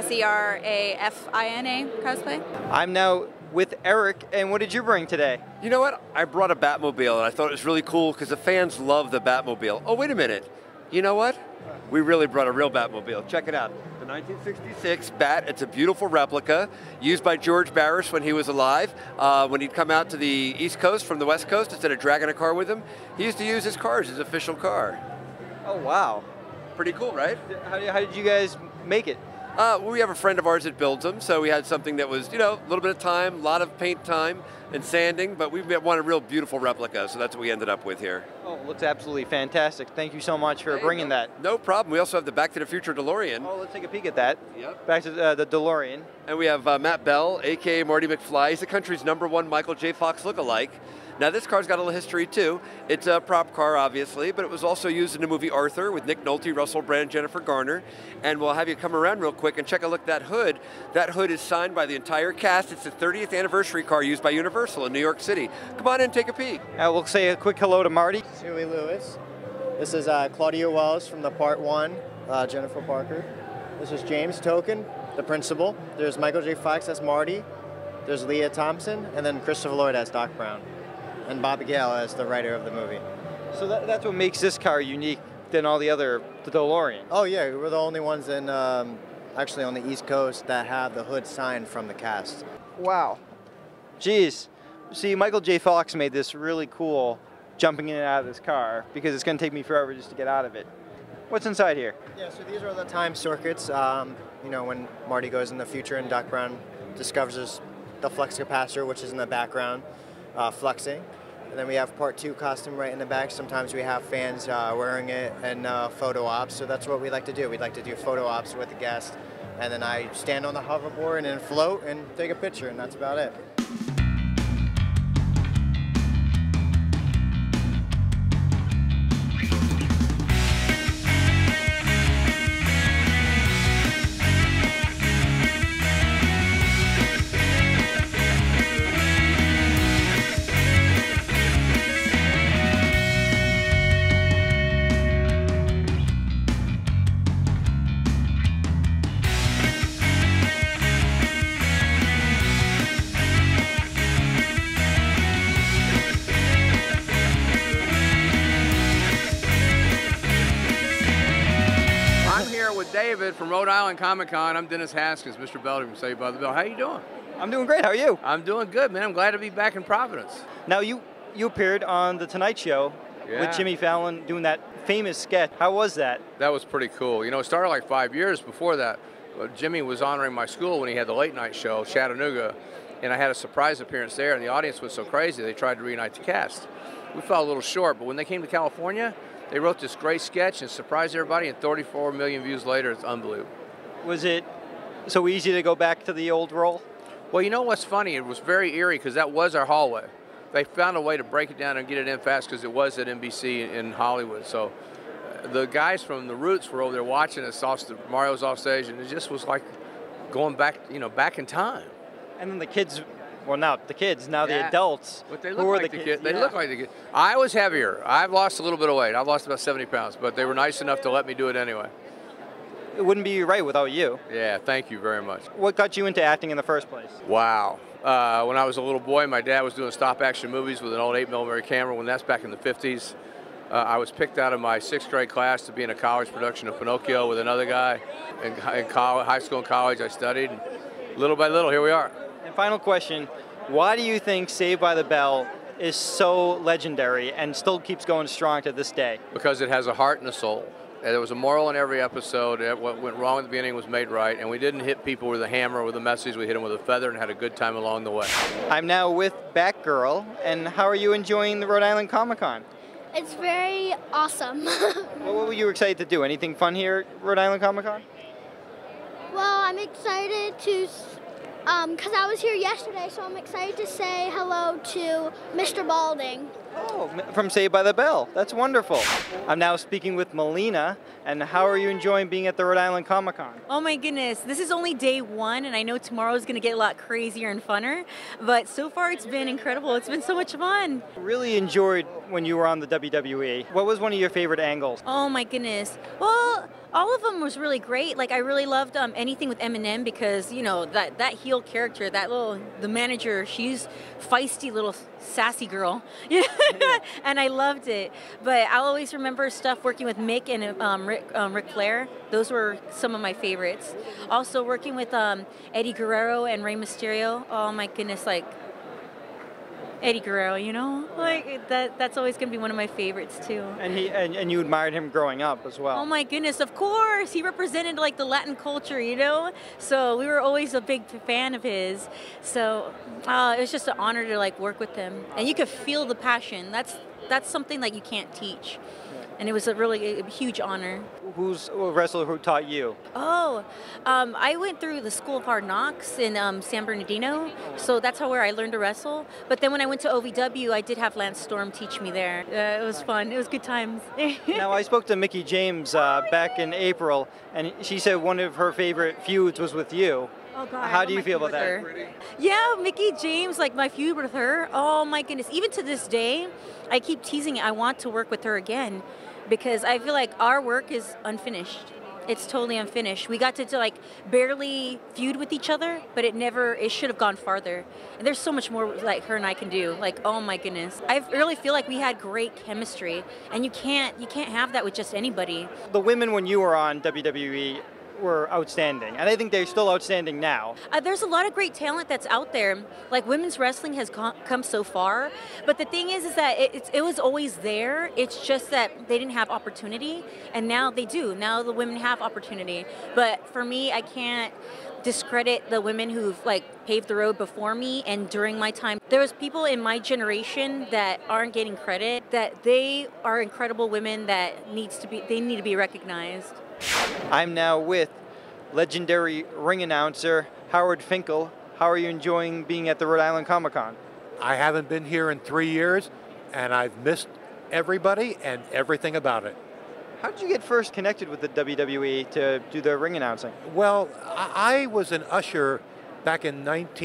Serafina Cosplay. I'm now with Eric, and what did you bring today? You know what? I brought a Batmobile, and I thought it was really cool because the fans love the Batmobile. Oh, wait a minute. You know what? We really brought a real Batmobile. Check it out. The 1966 Bat. It's a beautiful replica used by George Barris when he was alive. When he'd come out to the East Coast from the West Coast, instead of dragging a car with him, he used to use his car as his official car. Oh, wow. Pretty cool, right? How did you guys make it? We have a friend of ours that builds them, so we had something that was, a little bit of time, a lot of paint time and sanding, but we wanted a real beautiful replica, so that's what we ended up with here. Oh, it looks absolutely fantastic. Thank you so much for bringing that. No problem. We also have the Back to the Future DeLorean. Oh, let's take a peek at that. Yep. Back to the DeLorean. And we have Matt Bell, a.k.a. Marty McFly. He's the country's #1 Michael J. Fox lookalike. Now, this car's got a little history, too. It's a prop car, obviously, but it was also used in the movie Arthur with Nick Nolte, Russell Brand, Jennifer Garner. And we'll have you come around real quick and check a look at that hood. That hood is signed by the entire cast. It's the 30th anniversary car used by Universal in New York City. Come on in and take a peek. We'll say a quick hello to Marty. Huey Lewis. This is Claudia Wells from the Part 1, Jennifer Parker. This is James Token, the principal. There's Michael J. Fox as Marty. There's Leah Thompson, and then Christopher Lloyd as Doc Brown. And Bob Gale as the writer of the movie. So that's what makes this car unique than all the other DeLoreans. Oh yeah, we're the only ones in actually on the East Coast that have the hood signed from the cast. Wow. Jeez. See, Michael J. Fox made this really cool jumping in and out of this car because it's going to take me forever just to get out of it. What's inside here? Yeah, so these are the time circuits. When Marty goes in the future and Doc Brown discovers the flux capacitor, which is in the background, fluxing. And then we have Part 2 costume right in the back. Sometimes we have fans wearing it and photo ops. So that's what we like to do. We'd like to do photo ops with the guest. And then I stand on the hoverboard and then float and take a picture, and that's about it. David from Rhode Island Comic Con. I'm Dennis Haskins, Mr. Belding from Saved by the Bell. How you doing? I'm doing great. How are you? I'm doing good, man. I'm glad to be back in Providence. Now, you appeared on The Tonight Show with Jimmy Fallon doing that famous sketch. How was that? That was pretty cool. You know, it started like 5 years before that. Jimmy was honoring my school when he had the late night show, Chattanooga, and I had a surprise appearance there, and the audience was so crazy they tried to reunite the cast. We fell a little short, but when they came to California, they wrote this great sketch and surprised everybody, and 34 million views later, it's unbelievable. Was it so easy to go back to the old role? Well, you know what's funny? It was very eerie because that was our hallway. They found a way to break it down and get it in fast because it was at NBC in Hollywood. So the guys from the Roots were over there watching us. Mario's off stage, and it just was like going back, you know, back in time. And then the kids, well, not the kids, now the adults. But they who look were like the the kids. kids. They look like the kids. I was heavier. I've lost a little bit of weight. I've lost about 70 pounds, but they were nice enough to let me do it anyway. It wouldn't be right without you. Yeah, thank you very much. What got you into acting in the first place? Wow. When I was a little boy, my dad was doing stop-action movies with an old 8mm camera. When that's back in the 50s, I was picked out of my 6th grade class to be in a college production of Pinocchio with another guy. In high school and college, I studied. And little by little, here we are. And final question, why do you think Saved by the Bell is so legendary and still keeps going strong to this day? Because it has a heart and a soul. And there was a moral in every episode. What went wrong at the beginning was made right, and we didn't hit people with a hammer or with a message. We hit them with a feather and had a good time along the way. I'm now with Batgirl, and how are you enjoying the Rhode Island Comic Con? It's very awesome. What were you excited to do? Anything fun here at Rhode Island Comic Con? Well, I'm excited to, because I was here yesterday, so I'm excited to say hello to Mr. Balding. Oh, from Saved by the Bell. That's wonderful. I'm now speaking with Melina, and how are you enjoying being at the Rhode Island Comic Con? Oh my goodness, this is only day one, and I know tomorrow is going to get a lot crazier and funner, but so far it's been incredible. It's been so much fun. Really enjoyed when you were on the WWE. What was one of your favorite angles? Oh my goodness. Well, all of them was really great. Like, I really loved anything with Eminem because, you know, that heel character, the manager, she's feisty little sassy girl. And I loved it. But I'll always remember stuff working with Mick and Ric Flair. Those were some of my favorites. Also working with Eddie Guerrero and Rey Mysterio. Oh my goodness, like Eddie Guerrero, you know, like that's always going to be one of my favorites too. And you admired him growing up as well. Oh my goodness, of course. He represented like the Latin culture, you know? So we were always a big fan of his. So it was just an honor to like work with him. And you could feel the passion. That's something that you can't teach. And it was a huge honor. Who's a wrestler who taught you? Oh, I went through the School of Hard Knocks in San Bernardino, so that's where I learned to wrestle. But then when I went to OVW, I did have Lance Storm teach me there. It was fun. It was good times. Now, I spoke to Mickie James back in April, and she said one of her favorite feuds was with you. Oh God, how do you feel about that? Yeah, Mickie James, like my feud with her. Oh my goodness. Even to this day, I keep teasing it. I want to work with her again because I feel like our work is unfinished. It's totally unfinished. We got to like barely feud with each other, but it should have gone farther. And there's so much more like her and I can do. Like, oh my goodness. I really feel like we had great chemistry, and you can't have that with just anybody. The women when you were on WWE were outstanding, and I think they're still outstanding now. There's a lot of great talent that's out there. Like, women's wrestling has come so far, but the thing is that it was always there. It's just that they didn't have opportunity, and now they do. Now the women have opportunity. But for me, I can't discredit the women who've like paved the road before me and during my time. There was people in my generation that aren't getting credit, that they are incredible women that need to be recognized. I'm now with legendary ring announcer Howard Finkel. How are you enjoying being at the Rhode Island Comic Con? I haven't been here in 3 years, and I've missed everybody and everything about it. How did you get first connected with the WWE to do the ring announcing? Well, I was an usher back in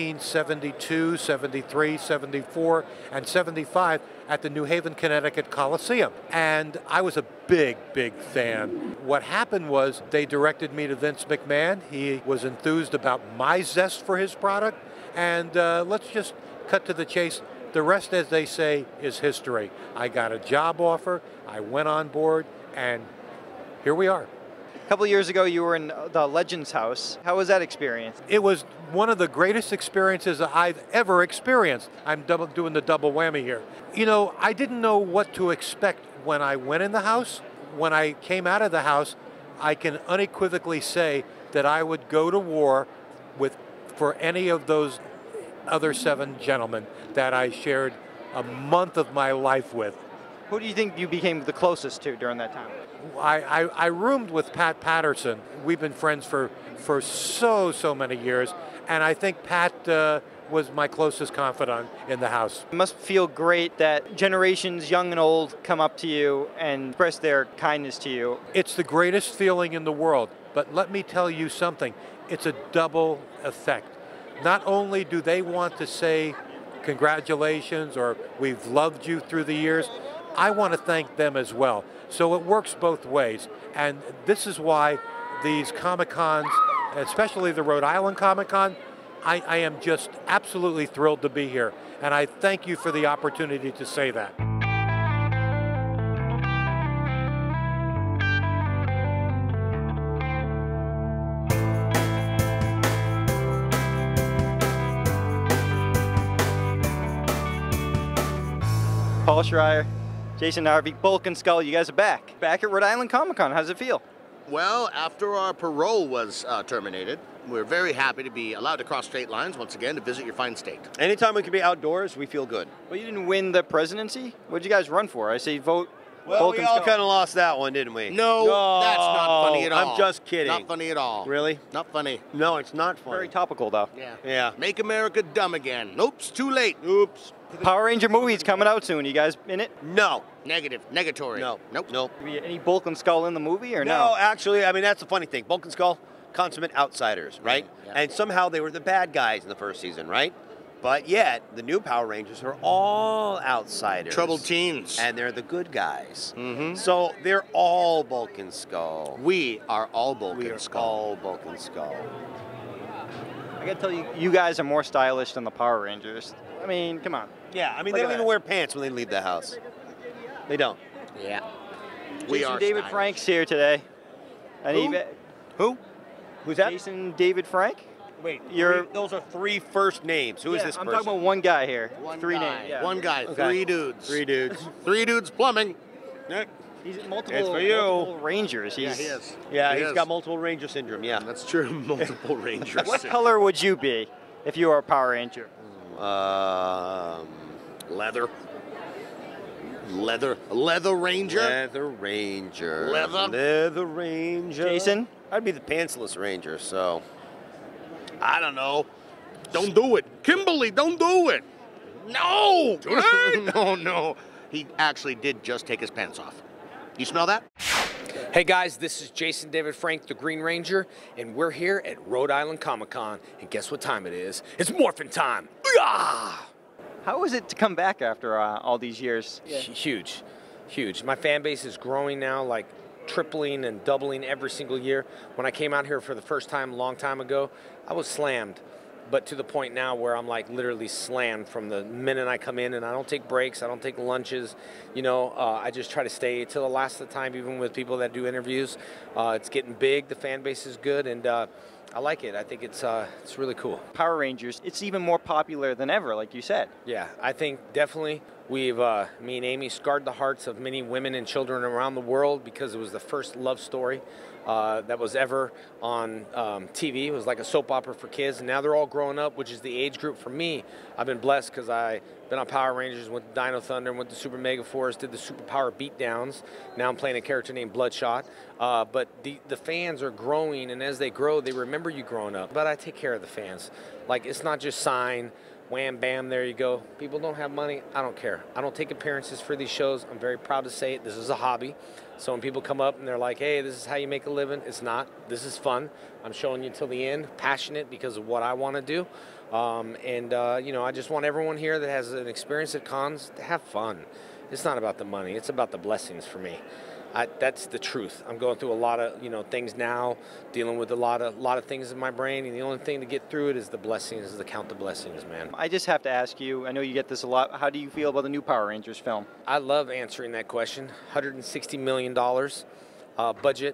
1972, 73, 74, and 75 at the New Haven, Connecticut Coliseum. And I was a big, big fan. What happened was they directed me to Vince McMahon. He was enthused about my zest for his product. And let's just cut to the chase. The rest, as they say, is history. I got a job offer, I went on board, and here we are. couple years ago, you were in the Legends House. How was that experience? It was one of the greatest experiences I've ever experienced. I'm doing the double whammy here. You know, I didn't know what to expect when I went in the house. When I came out of the house, I can unequivocally say that I would go to war for any of those other 7 gentlemen that I shared a month of my life with. Who do you think you became the closest to during that time? I roomed with Pat Patterson. We've been friends for so many years, and I think Pat was my closest confidant in the house. It must feel great that generations, young and old, come up to you and express their kindness to you. It's the greatest feeling in the world, but let me tell you something. It's a double effect. Not only do they want to say congratulations or we've loved you through the years, I want to thank them as well. So it works both ways. And this is why these Comic-Cons, especially the Rhode Island Comic-Con, I am just absolutely thrilled to be here. And I thank you for the opportunity to say that. Paul Schreier, Jason Harvey, Bulk and Skull, you guys are back. Back at Rhode Island Comic Con. How's it feel? Well, after our parole was terminated, we're very happy to be allowed to cross state lines once again to visit your fine state. Anytime we can be outdoors, we feel good. Well, you didn't win the presidency? What did you guys run for? I say vote. Well, Bulk we and all Skull. kind of lost that one, didn't we? No, that's not funny at all. I'm just kidding. Not funny at all. Really? Not funny. No, it's not funny. Very topical, though. Yeah. Yeah. Make America dumb again. Oops, too late. Oops. Power Ranger movie's coming out soon. You guys in it? No. Negative. Negatory. No. Nope. Nope. Any Bulk and Skull in the movie or no? No, actually, I mean, that's the funny thing. Bulk and Skull, consummate outsiders, right? Yeah. And somehow they were the bad guys in the first season, right? But yet, the new Power Rangers are all outsiders. Troubled teens. And they're the good guys. Mm-hmm. So they're all Bulk and Skull. We are all Bulk We and are Skull. all Bulk and Skull. I gotta tell you, you guys are more stylish than the Power Rangers. I mean, come on. Yeah, I mean, Look they at don't even that. wear pants when they leave the house. They don't. Yeah. Jason David Frank's here today. Who? Who's that? Jason David Frank? Wait, You're. those are 3 first names. Who is Yeah, this I'm person? talking about one guy here. One 3 guy. names. Yeah. One guy. Okay. 3 dudes. 3 dudes. 3 dudes plumbing. Yeah. He's multiple, It's for you. multiple Rangers. Yeah, He's, he is. Yeah, He he's is. got multiple Ranger syndrome, yeah. That's true. Multiple Rangers. What color would you be if you were a Power Ranger? Leather. Leather Ranger. Leather Ranger. Leather? Leather Ranger. Jason? I'd be the pantsless Ranger, so. I don't know. Don't do it. Kimberly, don't do it. No. No. He actually did just take his pants off. You smell that? Hey guys, this is Jason David Frank, the Green Ranger, and we're here at Rhode Island Comic Con. And guess what time it is? It's morphin' time. How was it to come back after all these years? Huge, huge. My fan base is growing now, like tripling and doubling every single year. When I came out here for the first time a long time ago, I was slammed. But to the point now where I'm like literally slammed from the minute I come in, and I don't take breaks, I don't take lunches. You know, I just try to stay till the last of the time, even with people that do interviews. It's getting big, the fan base is good, and I like it. I think it's really cool. Power Rangers, it's even more popular than ever, like you said. Yeah, I think definitely we've, me and Amy, scarred the hearts of many women and children around the world because it was the first love story that was ever on TV. It was like a soap opera for kids, and now they're all growing up, which is the age group for me. I've been blessed because I've been on Power Rangers, went to Dino Thunder, went to Super Mega Force, did the Superpower Beatdowns. Now I'm playing a character named Bloodshot. But the fans are growing, and as they grow, they remember you growing up. But I take care of the fans. Like, it's not just sign, wham, bam, there you go. People don't have money. I don't care. I don't take appearances for these shows. I'm very proud to say it. This is a hobby. So when people come up and they're like, hey, this is how you make a living, it's not. This is fun. I'm showing you till the end, passionate because of what I want to do. You know, I just want everyone here that has an experience at cons to have fun. It's not about the money. It's about the blessings for me. That's the truth. I'm going through a lot of, you know, things now, dealing with a lot of things in my brain, and the only thing to get through it is the blessings, is to count the blessings, man. I just have to ask you, I know you get this a lot, how do you feel about the new Power Rangers film? I love answering that question. $160 million budget.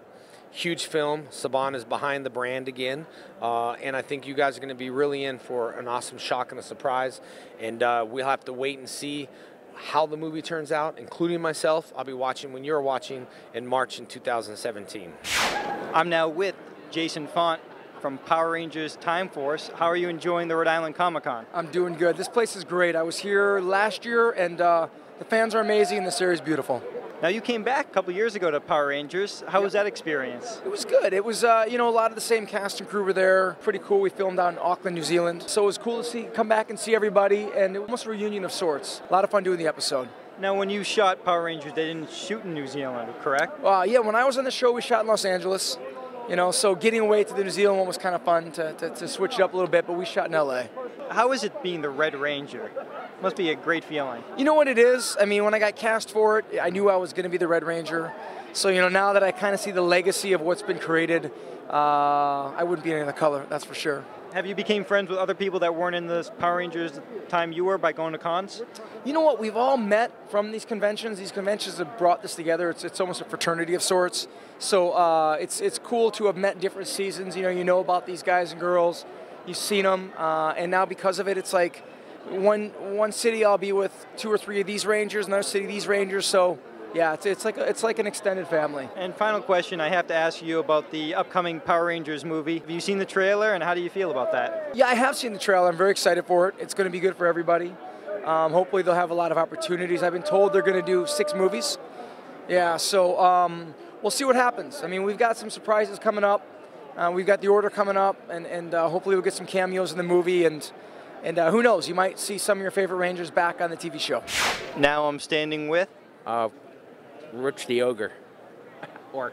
huge film. Saban is behind the brand again, and I think you guys are going to be really in for an awesome shock and a surprise. And we'll have to wait and see how the movie turns out, including myself. I'll be watching when you're watching in March in 2017. I'm now with Jason Font from Power Rangers Time Force. How are you enjoying the Rhode Island Comic-Con? I'm doing good. This place is great. I was here last year, and the fans are amazing, and the series is beautiful. Now, you came back a couple years ago to Power Rangers. How was that experience? It was good. It was, you know, a lot of the same cast and crew were there. Pretty cool. We filmed out in Auckland, New Zealand. So it was cool to come back and see everybody, and it was almost a reunion of sorts. A lot of fun doing the episode. Now, when you shot Power Rangers, they didn't shoot in New Zealand, correct? Yeah, when I was on the show, we shot in Los Angeles. You know, so getting away to the New Zealand one was kind of fun to switch it up a little bit, but we shot in LA. How is it being the Red Ranger? Must be a great feeling. You know what it is? I mean, when I got cast for it, I knew I was going to be the Red Ranger. So, you know, now that I kind of see the legacy of what's been created, I wouldn't be any other color, that's for sure. Have you became friends with other people that weren't in the Power Rangers the time you were by going to cons? You know what? We've all met from these conventions. These conventions have brought this together. It's almost a fraternity of sorts. So it's cool to have met different seasons. You know about these guys and girls. You've seen them, and now because of it, it's like one city I'll be with 2 or 3 of these Rangers, another city these Rangers. So yeah, it's like an extended family. And final question, I have to ask you about the upcoming Power Rangers movie. Have you seen the trailer, and how do you feel about that? Yeah, I have seen the trailer. I'm very excited for it. It's going to be good for everybody. Hopefully they'll have a lot of opportunities. I've been told they're going to do 6 movies. Yeah, so we'll see what happens. I mean, we've got some surprises coming up. We've got The Order coming up, and hopefully we'll get some cameos in the movie, and who knows, you might see some of your favorite Rangers back on the TV show. Now I'm standing with? Rich the Ogre. Orc.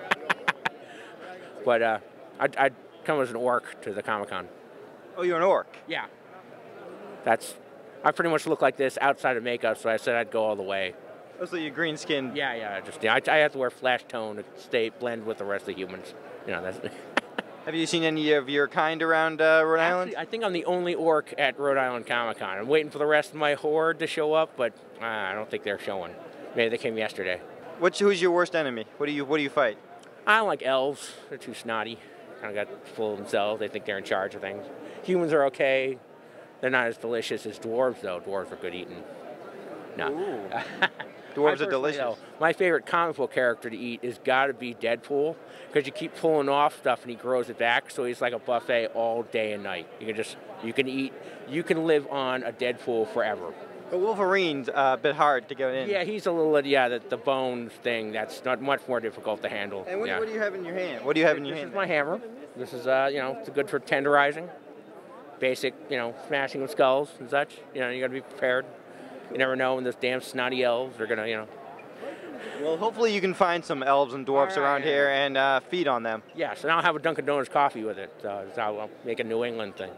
But I'd come as an orc to the Comic-Con. Oh, you're an orc? Yeah. I pretty much look like this outside of makeup, so I said I'd go all the way. Oh, so you're green skinned? Yeah, I have to wear flash tone to blend with the rest of the humans. You know, that's. Have you seen any of your kind around Rhode Island? I think I'm the only orc at Rhode Island Comic-Con. I'm waiting for the rest of my horde to show up, but I don't think they're showing. Maybe they came yesterday. Who's your worst enemy? What do you fight? I don't like elves. They're too snotty. Kind of got full of themselves. They think they're in charge of things. Humans are okay. They're not as delicious as dwarves, though. Dwarves are good eating. No. Dwarves are delicious. My favorite comic book character to eat is got to be Deadpool, because you keep pulling off stuff and he grows it back, so he's like a buffet all day and night. You can live on a Deadpool forever. But Wolverine's a bit hard to get in. Yeah, he's a little, the bones thing, that's not much more difficult to handle. And what do you have in your hand? What do you have in your hand? This is my hammer. This is, it's good for tenderizing. Basic, smashing of skulls and such. You got to be prepared. You never know when those damn snotty elves are going to, Well, hopefully you can find some elves and dwarfs around here and feed on them. Yeah, so now I'll have a Dunkin' Donuts coffee with it. So I'll make a New England thing.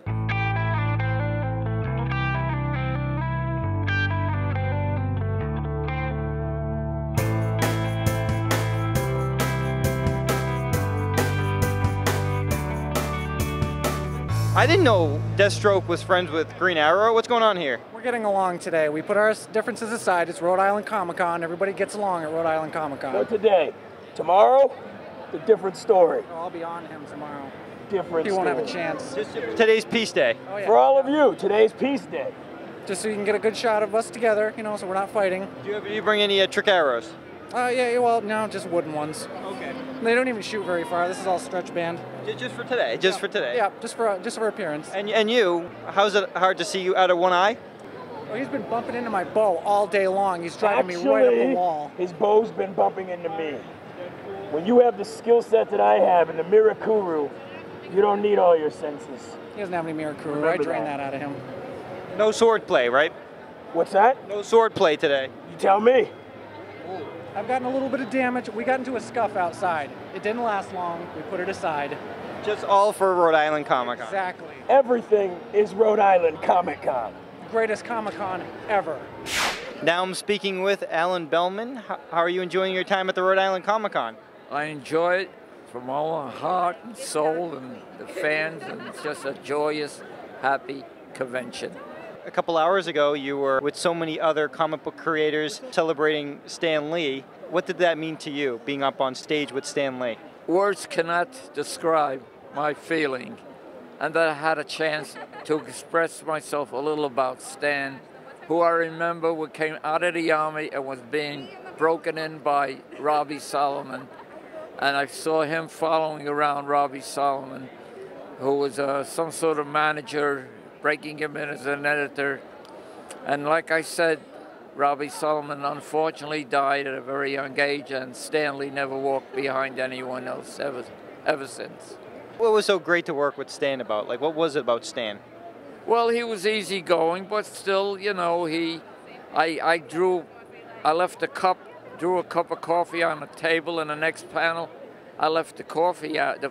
I didn't know Deathstroke was friends with Green Arrow. What's going on here? We're getting along today. We put our differences aside. It's Rhode Island Comic-Con. Everybody gets along at Rhode Island Comic-Con. Not today. Tomorrow, a different story. I'll be on him tomorrow. Different He won't have a story. chance. Today's Peace Day. Oh, yeah. For all of you, today's Peace Day. Just so you can get a good shot of us together, so we're not fighting. Do you bring any trick arrows? Yeah, well, no, just wooden ones. Okay. They don't even shoot very far. This is all stretch band. Just for today? Just for today? Yeah, just for appearance. And you, how's it hard to see you out of one eye? Well, he's been bumping into my bow all day long. He's driving me right up the wall. His bow's been bumping into me. When you have the skill set that I have in the Mirakuru, you don't need all your senses. He doesn't have any Mirakuru. I drained that out of him. No sword play, right? What's that? No sword play today. You tell me. I've gotten a little bit of damage. We got into a scuff outside. It didn't last long. We put it aside. Just all for Rhode Island Comic-Con. Exactly. Everything is Rhode Island Comic-Con. Greatest Comic-Con ever. Now I'm speaking with Alan Bellman. How are you enjoying your time at the Rhode Island Comic-Con? I enjoy it from all our heart and soul and the fans, and it's just a joyous, happy convention. A couple hours ago, you were with so many other comic book creators celebrating Stan Lee. What did that mean to you, being up on stage with Stan Lee? words cannot describe my feeling, and that I had a chance to express myself a little about Stan, who I remember came out of the Army and was being broken in by Robbie Solomon. And I saw him following around Robbie Solomon, who was some sort of manager, breaking him in as an editor. And like I said, Robbie Solomon unfortunately died at a very young age, and Stanley never walked behind anyone else ever since. What was so great to work with Stan about? Like, what was it about Stan? Well, he was easygoing, but still, you know, I left a cup, drew a cup of coffee on the table in the next panel. I left the coffee out,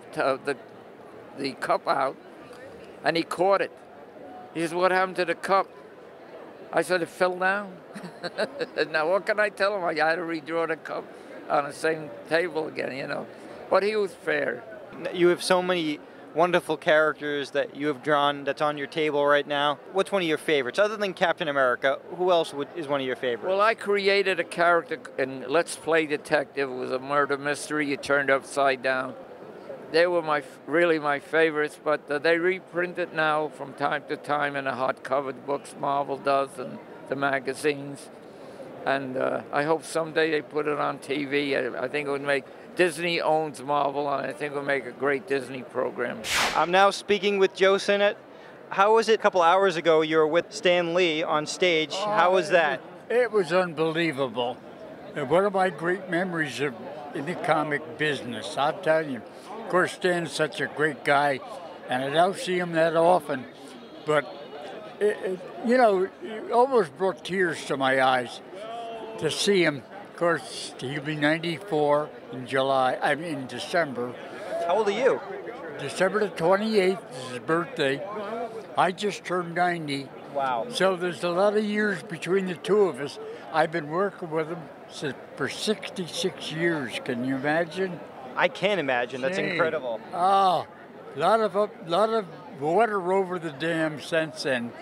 the cup out, and he caught it. He says, "What happened to the cup?" I said, "It fell down." Now, what can I tell him? I had to redraw the cup on the same table again, you know. But he was fair. You have so many wonderful characters that you have drawn that's on your table right now. What's one of your favorites? Other than Captain America, who else is one of your favorites? Well, I created a character in Let's Play Detective. It was a murder mystery. You turned upside down. They were really my favorites, but they reprint it now from time to time in the hot-covered books Marvel does and the magazines. And I hope someday they put it on TV. I think it would make... Disney owns Marvel, and I think it would make a great Disney program. I'm now speaking with Joe Sinnott. How was it a couple hours ago you were with Stan Lee on stage? How was that? It was unbelievable. One of my great memories in the comic business, I'll tell you. Of course, Stan's such a great guy, and I don't see him that often, but you know, it almost brought tears to my eyes to see him. Of course, he'll be 94 in December. How old are you? December the 28th is his birthday. I just turned 90. Wow. So there's a lot of years between the two of us. I've been working with him for 66 years. Can you imagine? I can't imagine. That's incredible. Ah, a lot of water over the dam since then.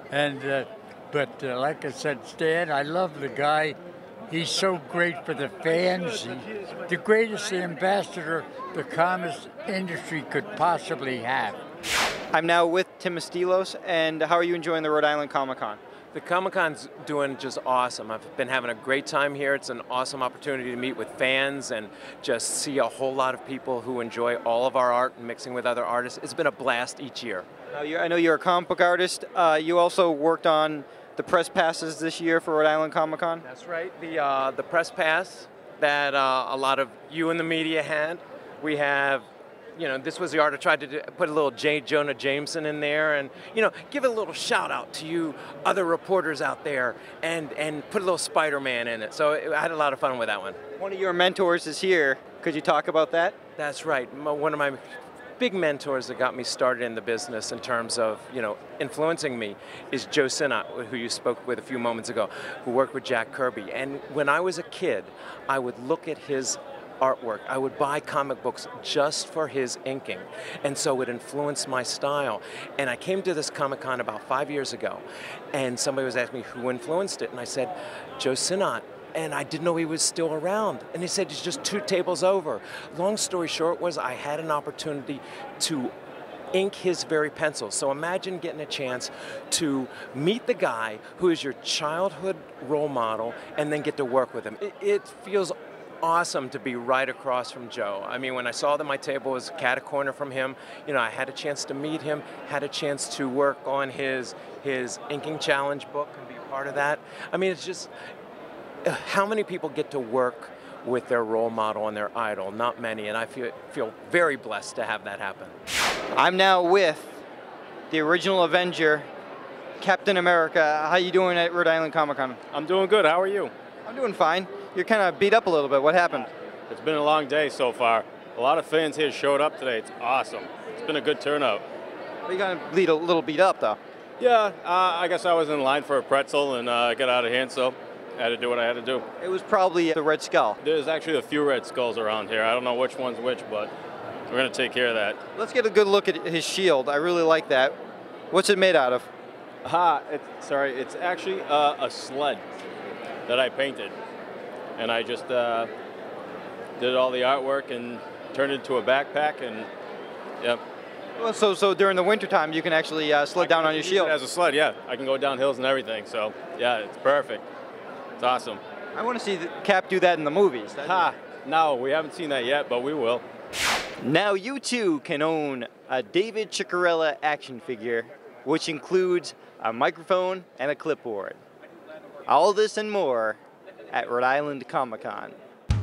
But like I said, Stan, I love the guy. He's so great for the fans. He's the greatest ambassador the comics industry could possibly have. I'm now with Tim Estilos, and how are you enjoying the Rhode Island Comic Con? The Comic Con's doing just awesome. I've been having a great time here. It's an awesome opportunity to meet with fans and just see a whole lot of people who enjoy all of our art and mixing with other artists. It's been a blast each year. I know you're a comic book artist. You also worked on the press passes this year for Rhode Island Comic Con? That's right. The press pass that a lot of you in the media had. We have, you know, this was the art I tried to put a little J. Jonah Jameson in there and, you know, give a little shout out to you other reporters out there and put a little Spider-Man in it. So I had a lot of fun with that one. One of your mentors is here. Could you talk about that? That's right. One of my big mentors that got me started in the business in terms of, you know, influencing me is Joe Sinnott, who you spoke with a few moments ago, who worked with Jack Kirby. And when I was a kid, I would look at his artwork. I would buy comic books just for his inking. And so it influenced my style. And I came to this Comic-Con about 5 years ago, and somebody was asking me who influenced it. And I said, Joe Sinnott. And I didn't know he was still around. And he said he's just 2 tables over. Long story short was I had an opportunity to ink his very pencils. So imagine getting a chance to meet the guy who is your childhood role model and then get to work with him. It feels awesome to be right across from Joe. I mean, when I saw that my table was cat a corner from him, you know, I had a chance to meet him, had a chance to work on his inking challenge book and be a part of that. I mean, it's just, how many people get to work with their role model and their idol? Not many, and I feel very blessed to have that happen. I'm now with the original Avenger, Captain America. How you doing at Rhode Island Comic Con? I'm doing good. How are you? I'm doing fine. You're kind of beat up a little bit. What happened? It's been a long day so far. A lot of fans here showed up today. It's awesome. It's been a good turnout. Well, you got a little beat up, though. Yeah, I guess I was in line for a pretzel and got out of hand, so I had to do what I had to do. It was probably the Red Skull. There's actually a few Red Skulls around here. I don't know which one's which, but we're going to take care of that. Let's get a good look at his shield. I really like that. What's it made out of? It's actually a sled that I painted. And I just did all the artwork and turned it into a backpack, and yep. Well, so during the wintertime, you can actually sled down on your Use shield. it as a sled, yeah. I can go down hills and everything. So yeah, it's perfect. It's awesome. I want to see Cap do that in the movies. No, we haven't seen that yet, but we will. Now you too can own a David Ciccarella action figure, which includes a microphone and a clipboard. All this and more at Rhode Island Comic Con.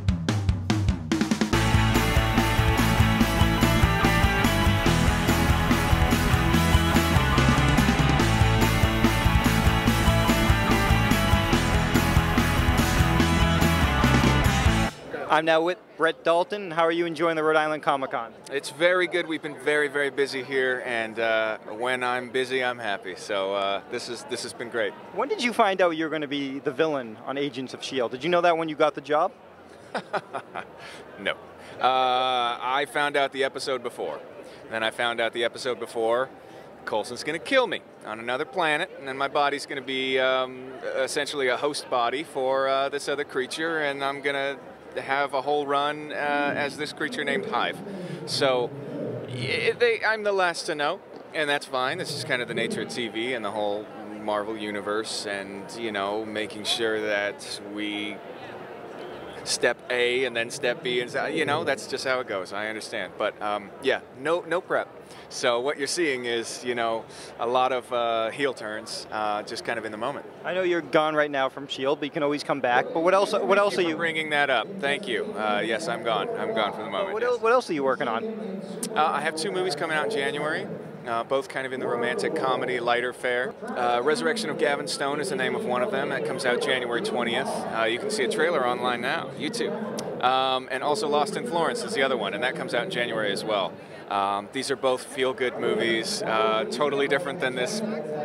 I'm now with Brett Dalton. How are you enjoying the Rhode Island Comic Con? It's very good. We've been very, very busy here, and when I'm busy, I'm happy. So this has been great. When did you find out you were going to be the villain on Agents of S.H.I.E.L.D.? Did you know that when you got the job? No. I found out the episode before. Then I found out the episode before Coulson's going to kill me on another planet, and then my body's going to be essentially a host body for this other creature, and I'm going to have a whole run as this creature named Hive. So I'm the last to know, and that's fine. This is kind of the nature of TV and the whole Marvel universe, and, you know, making sure that we step A and then step B, and, you know, that's just how it goes. I understand. But yeah, no prep. So what you're seeing is, you know, a lot of heel turns, just kind of in the moment. I know you're gone right now from S.H.I.E.L.D., but you can always come back. But what else are you bringing that up? Thank you. Yes, I'm gone. I'm gone for the moment. What else are you working on? I have 2 movies coming out in January. Both kind of in the romantic comedy, lighter fare. Resurrection of Gavin Stone is the name of one of them. That comes out January 20th. You can see a trailer online now, YouTube. And also Lost in Florence is the other one, and that comes out in January as well. These are both feel-good movies, totally different than this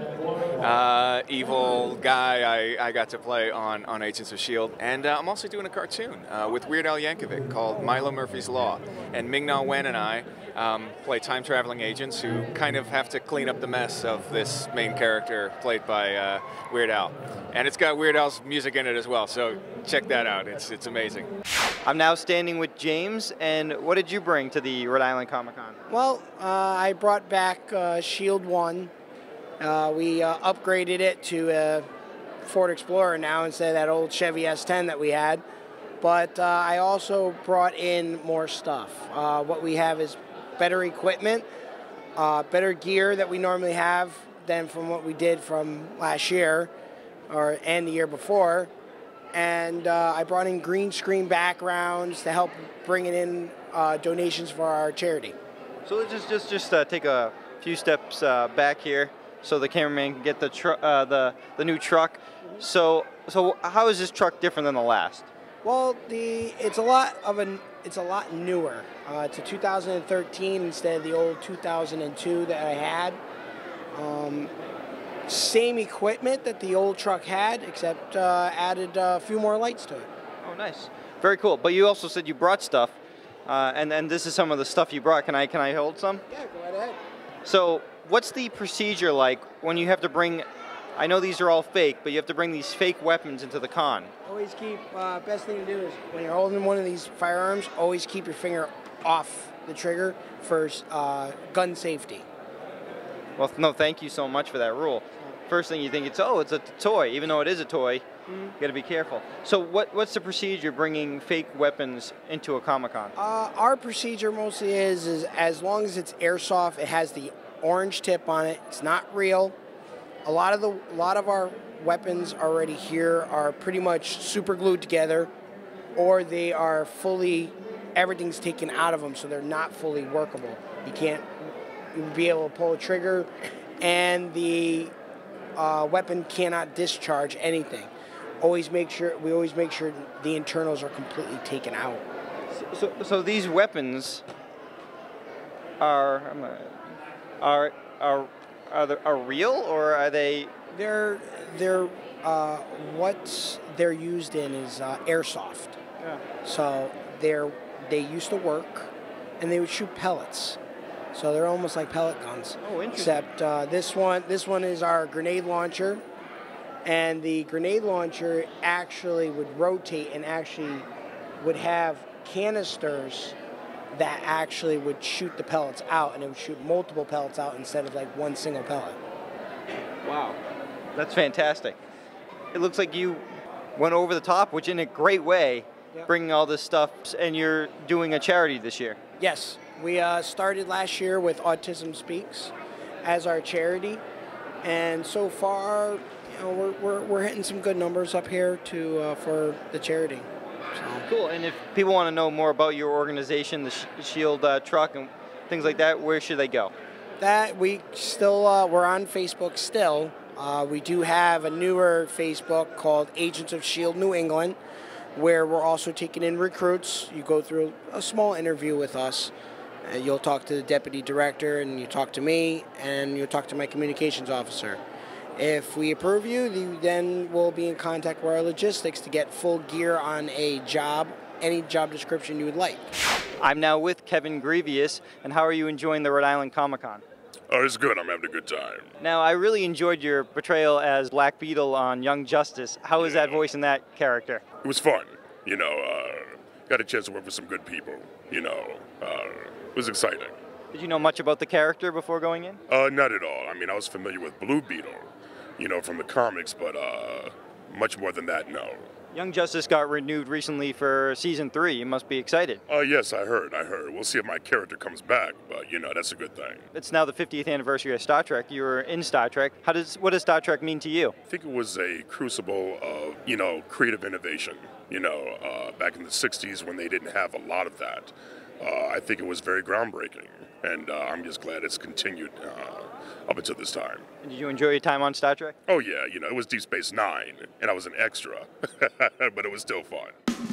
evil guy I got to play on Agents of S.H.I.E.L.D. And I'm also doing a cartoon with Weird Al Yankovic called Milo Murphy's Law. And Ming-Na Wen and I play time-traveling agents who kind of have to clean up the mess of this main character played by Weird Al. And it's got Weird Al's music in it as well, so check that out. It's amazing. I'm now standing with James, and what did you bring to the Rhode Island Comic Con? Well, I brought back S.H.I.E.L.D. 1. We upgraded it to a Ford Explorer now instead of that old Chevy S10 that we had. But I also brought in more stuff. What we have is better equipment, better gear that we normally have than from what we did from last year and the year before. And I brought in green screen backgrounds to help bringing in donations for our charity. So let's just take a few steps back here so the cameraman can get the new truck. So how is this truck different than the last? Well, it's a lot newer. It's a 2013 instead of the old 2002 that I had. Same equipment that the old truck had, except added a few more lights to it. Oh, nice. Very cool. But you also said you brought stuff, and this is some of the stuff you brought. Can I hold some? Yeah, go right ahead. So what's the procedure like when you have to bring, I know these are all fake, but you have to bring these fake weapons into the con? Always keep, best thing to do is when you're holding one of these firearms, always keep your finger off the trigger for gun safety. Well, no, thank you so much for that rule. First thing you think it's a toy, even though it is a toy. You got to be careful. So what's the procedure bringing fake weapons into a Comic-Con? Our procedure mostly is as long as it's airsoft, it has the orange tip on it. It's not real. A lot of our weapons already here are pretty much super glued together, or they are everything's taken out of them, so they're not fully workable. You can't be able to pull a trigger, and the weapon cannot discharge anything. We always make sure the internals are completely taken out. So these weapons are real, or are they? What they're used in is airsoft. Yeah. So they used to work, and they would shoot pellets. So they're almost like pellet guns. Oh, interesting. Except this one is our grenade launcher, and the grenade launcher actually would rotate and actually would have canisters that actually would shoot the pellets out, and it would shoot multiple pellets out instead of like one single pellet. Wow. That's fantastic. It looks like you went over the top, which in a great way, bringing all this stuff, and you're doing a charity this year. Yes, we started last year with Autism Speaks as our charity, and so far, we're hitting some good numbers up here for the charity. Cool. And if people want to know more about your organization, the Shield truck and things like that, where should they go? That we still we're on Facebook still. We do have a newer Facebook called Agents of Shield New England, where we're also taking in recruits. You go through a small interview with us. You'll talk to the deputy director, and you talk to me, and you'll talk to my communications officer. If we approve you, then we'll be in contact with our logistics to get full gear on a job, any job description you would like. I'm now with Kevin Grevious, and how are you enjoying the Rhode Island Comic-Con? Oh, it's good. I'm having a good time. Now, I really enjoyed your portrayal as Black Beetle on Young Justice. How was that voice in that character? It was fun. Got a chance to work with some good people. It was exciting. Did you know much about the character before going in? Not at all. I mean, I was familiar with Blue Beetle, from the comics, but much more than that, no. Young Justice got renewed recently for season 3. You must be excited. Yes, I heard. We'll see if my character comes back, but, that's a good thing. It's now the 50th anniversary of Star Trek. You were in Star Trek. What does Star Trek mean to you? I think it was a crucible of, creative innovation, back in the 60s when they didn't have a lot of that. I think it was very groundbreaking, and I'm just glad it's continued up until this time. And did you enjoy your time on Star Trek? Oh yeah, it was Deep Space Nine, and I was an extra, but it was still fun.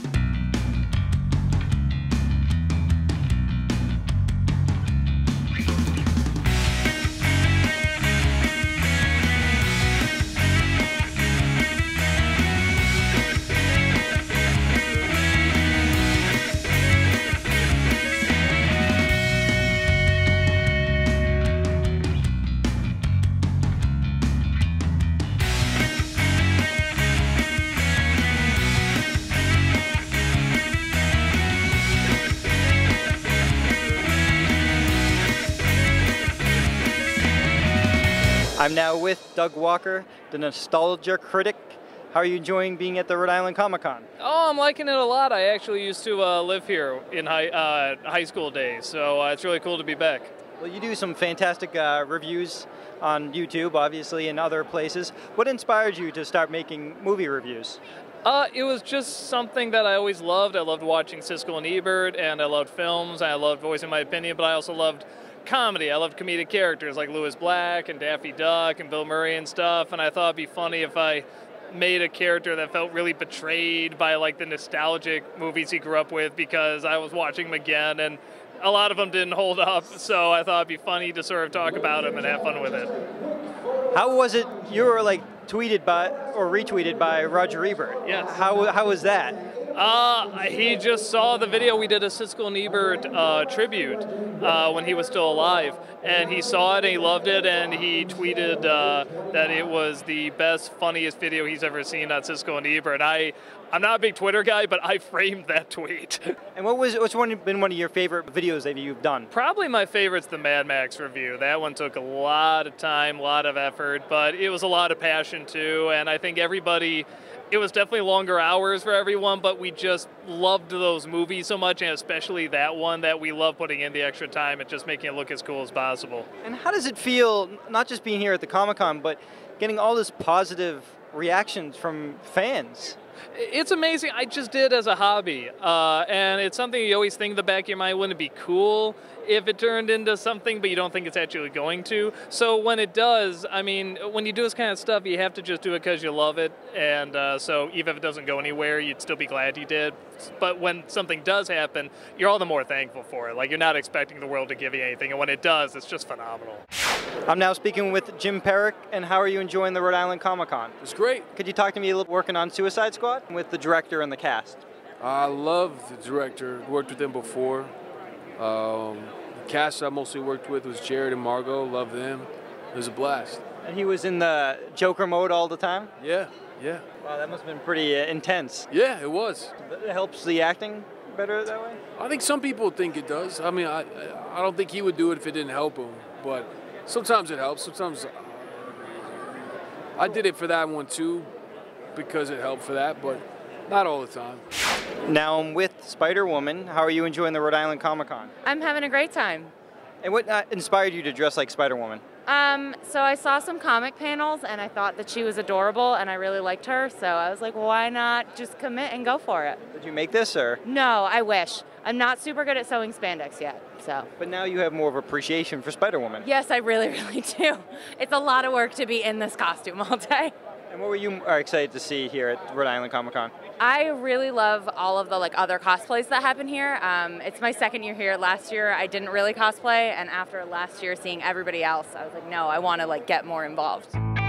I'm now with Doug Walker, the nostalgia critic. How are you enjoying being at the Rhode Island Comic-Con? Oh, I'm liking it a lot. I actually used to live here in high school days, so it's really cool to be back. Well, you do some fantastic reviews on YouTube, obviously, and other places. What inspired you to start making movie reviews? It was just something that I always loved. I loved watching Siskel and Ebert, and I loved films, and I loved voicing my opinion, but I also loved comedy. I loved comedic characters like Lewis Black and Daffy Duck and Bill Murray and stuff, and I thought it'd be funny if I made a character that felt really betrayed by like the nostalgic movies he grew up with, because I was watching them again and a lot of them didn't hold up, so I thought it'd be funny to sort of talk about them and have fun with it. How was it? You were like tweeted by or retweeted by Roger Ebert. Yes. How was that? He just saw the video. We did a Siskel and Ebert tribute when he was still alive, and he saw it and he loved it, and he tweeted that it was the best, funniest video he's ever seen on Siskel and Ebert. I'm not a big Twitter guy, but I framed that tweet. And what's been one of your favorite videos that you've done? Probably my favorite's the Mad Max review. That one took a lot of time, a lot of effort, but it was a lot of passion too, and I think everybody, it was definitely longer hours for everyone, but we just loved those movies so much, and especially that one, that we love putting in the extra time and just making it look as cool as possible. And how does it feel, not just being here at the Comic-Con, but getting all this positive reactions from fans? It's amazing. I just did as a hobby, and it's something you always think in the back of your mind, wouldn't it be cool if it turned into something, but you don't think it's actually going to. So when it does, I mean, when you do this kind of stuff, you have to just do it because you love it, and so even if it doesn't go anywhere, you'd still be glad you did. But when something does happen, you're all the more thankful for it. Like, you're not expecting the world to give you anything, and when it does, it's just phenomenal. I'm now speaking with Jim Perrick, and how are you enjoying the Rhode Island Comic-Con? It's great. Could you talk to me a little working on Suicide Squad with the director and the cast? I love the director. Worked with him before. The cast I mostly worked with was Jared and Margot. Love them. It was a blast. And he was in the Joker mode all the time? Yeah, yeah. Wow, that must have been pretty intense. Yeah, it was. It helps the acting better that way? I think some people think it does. I mean, I don't think he would do it if it didn't help him, but sometimes it helps. Sometimes I did it for that one too, because it helped for that, but not all the time. Now I'm with Spider-Woman. How are you enjoying the Rhode Island Comic-Con? I'm having a great time. And what inspired you to dress like Spider-Woman? So I saw some comic panels and I thought that she was adorable and I really liked her, so I was like, why not just commit and go for it? Did you make this, or? No, I wish. I'm not super good at sewing spandex yet, so. But now you have more of appreciation for Spider-Woman. Yes, I really, really do. It's a lot of work to be in this costume all day. And what were you excited to see here at Rhode Island Comic-Con? I really love all of the other cosplays that happen here. It's my second year here. Last year I didn't really cosplay, and after last year seeing everybody else, I was like, no, I want to get more involved.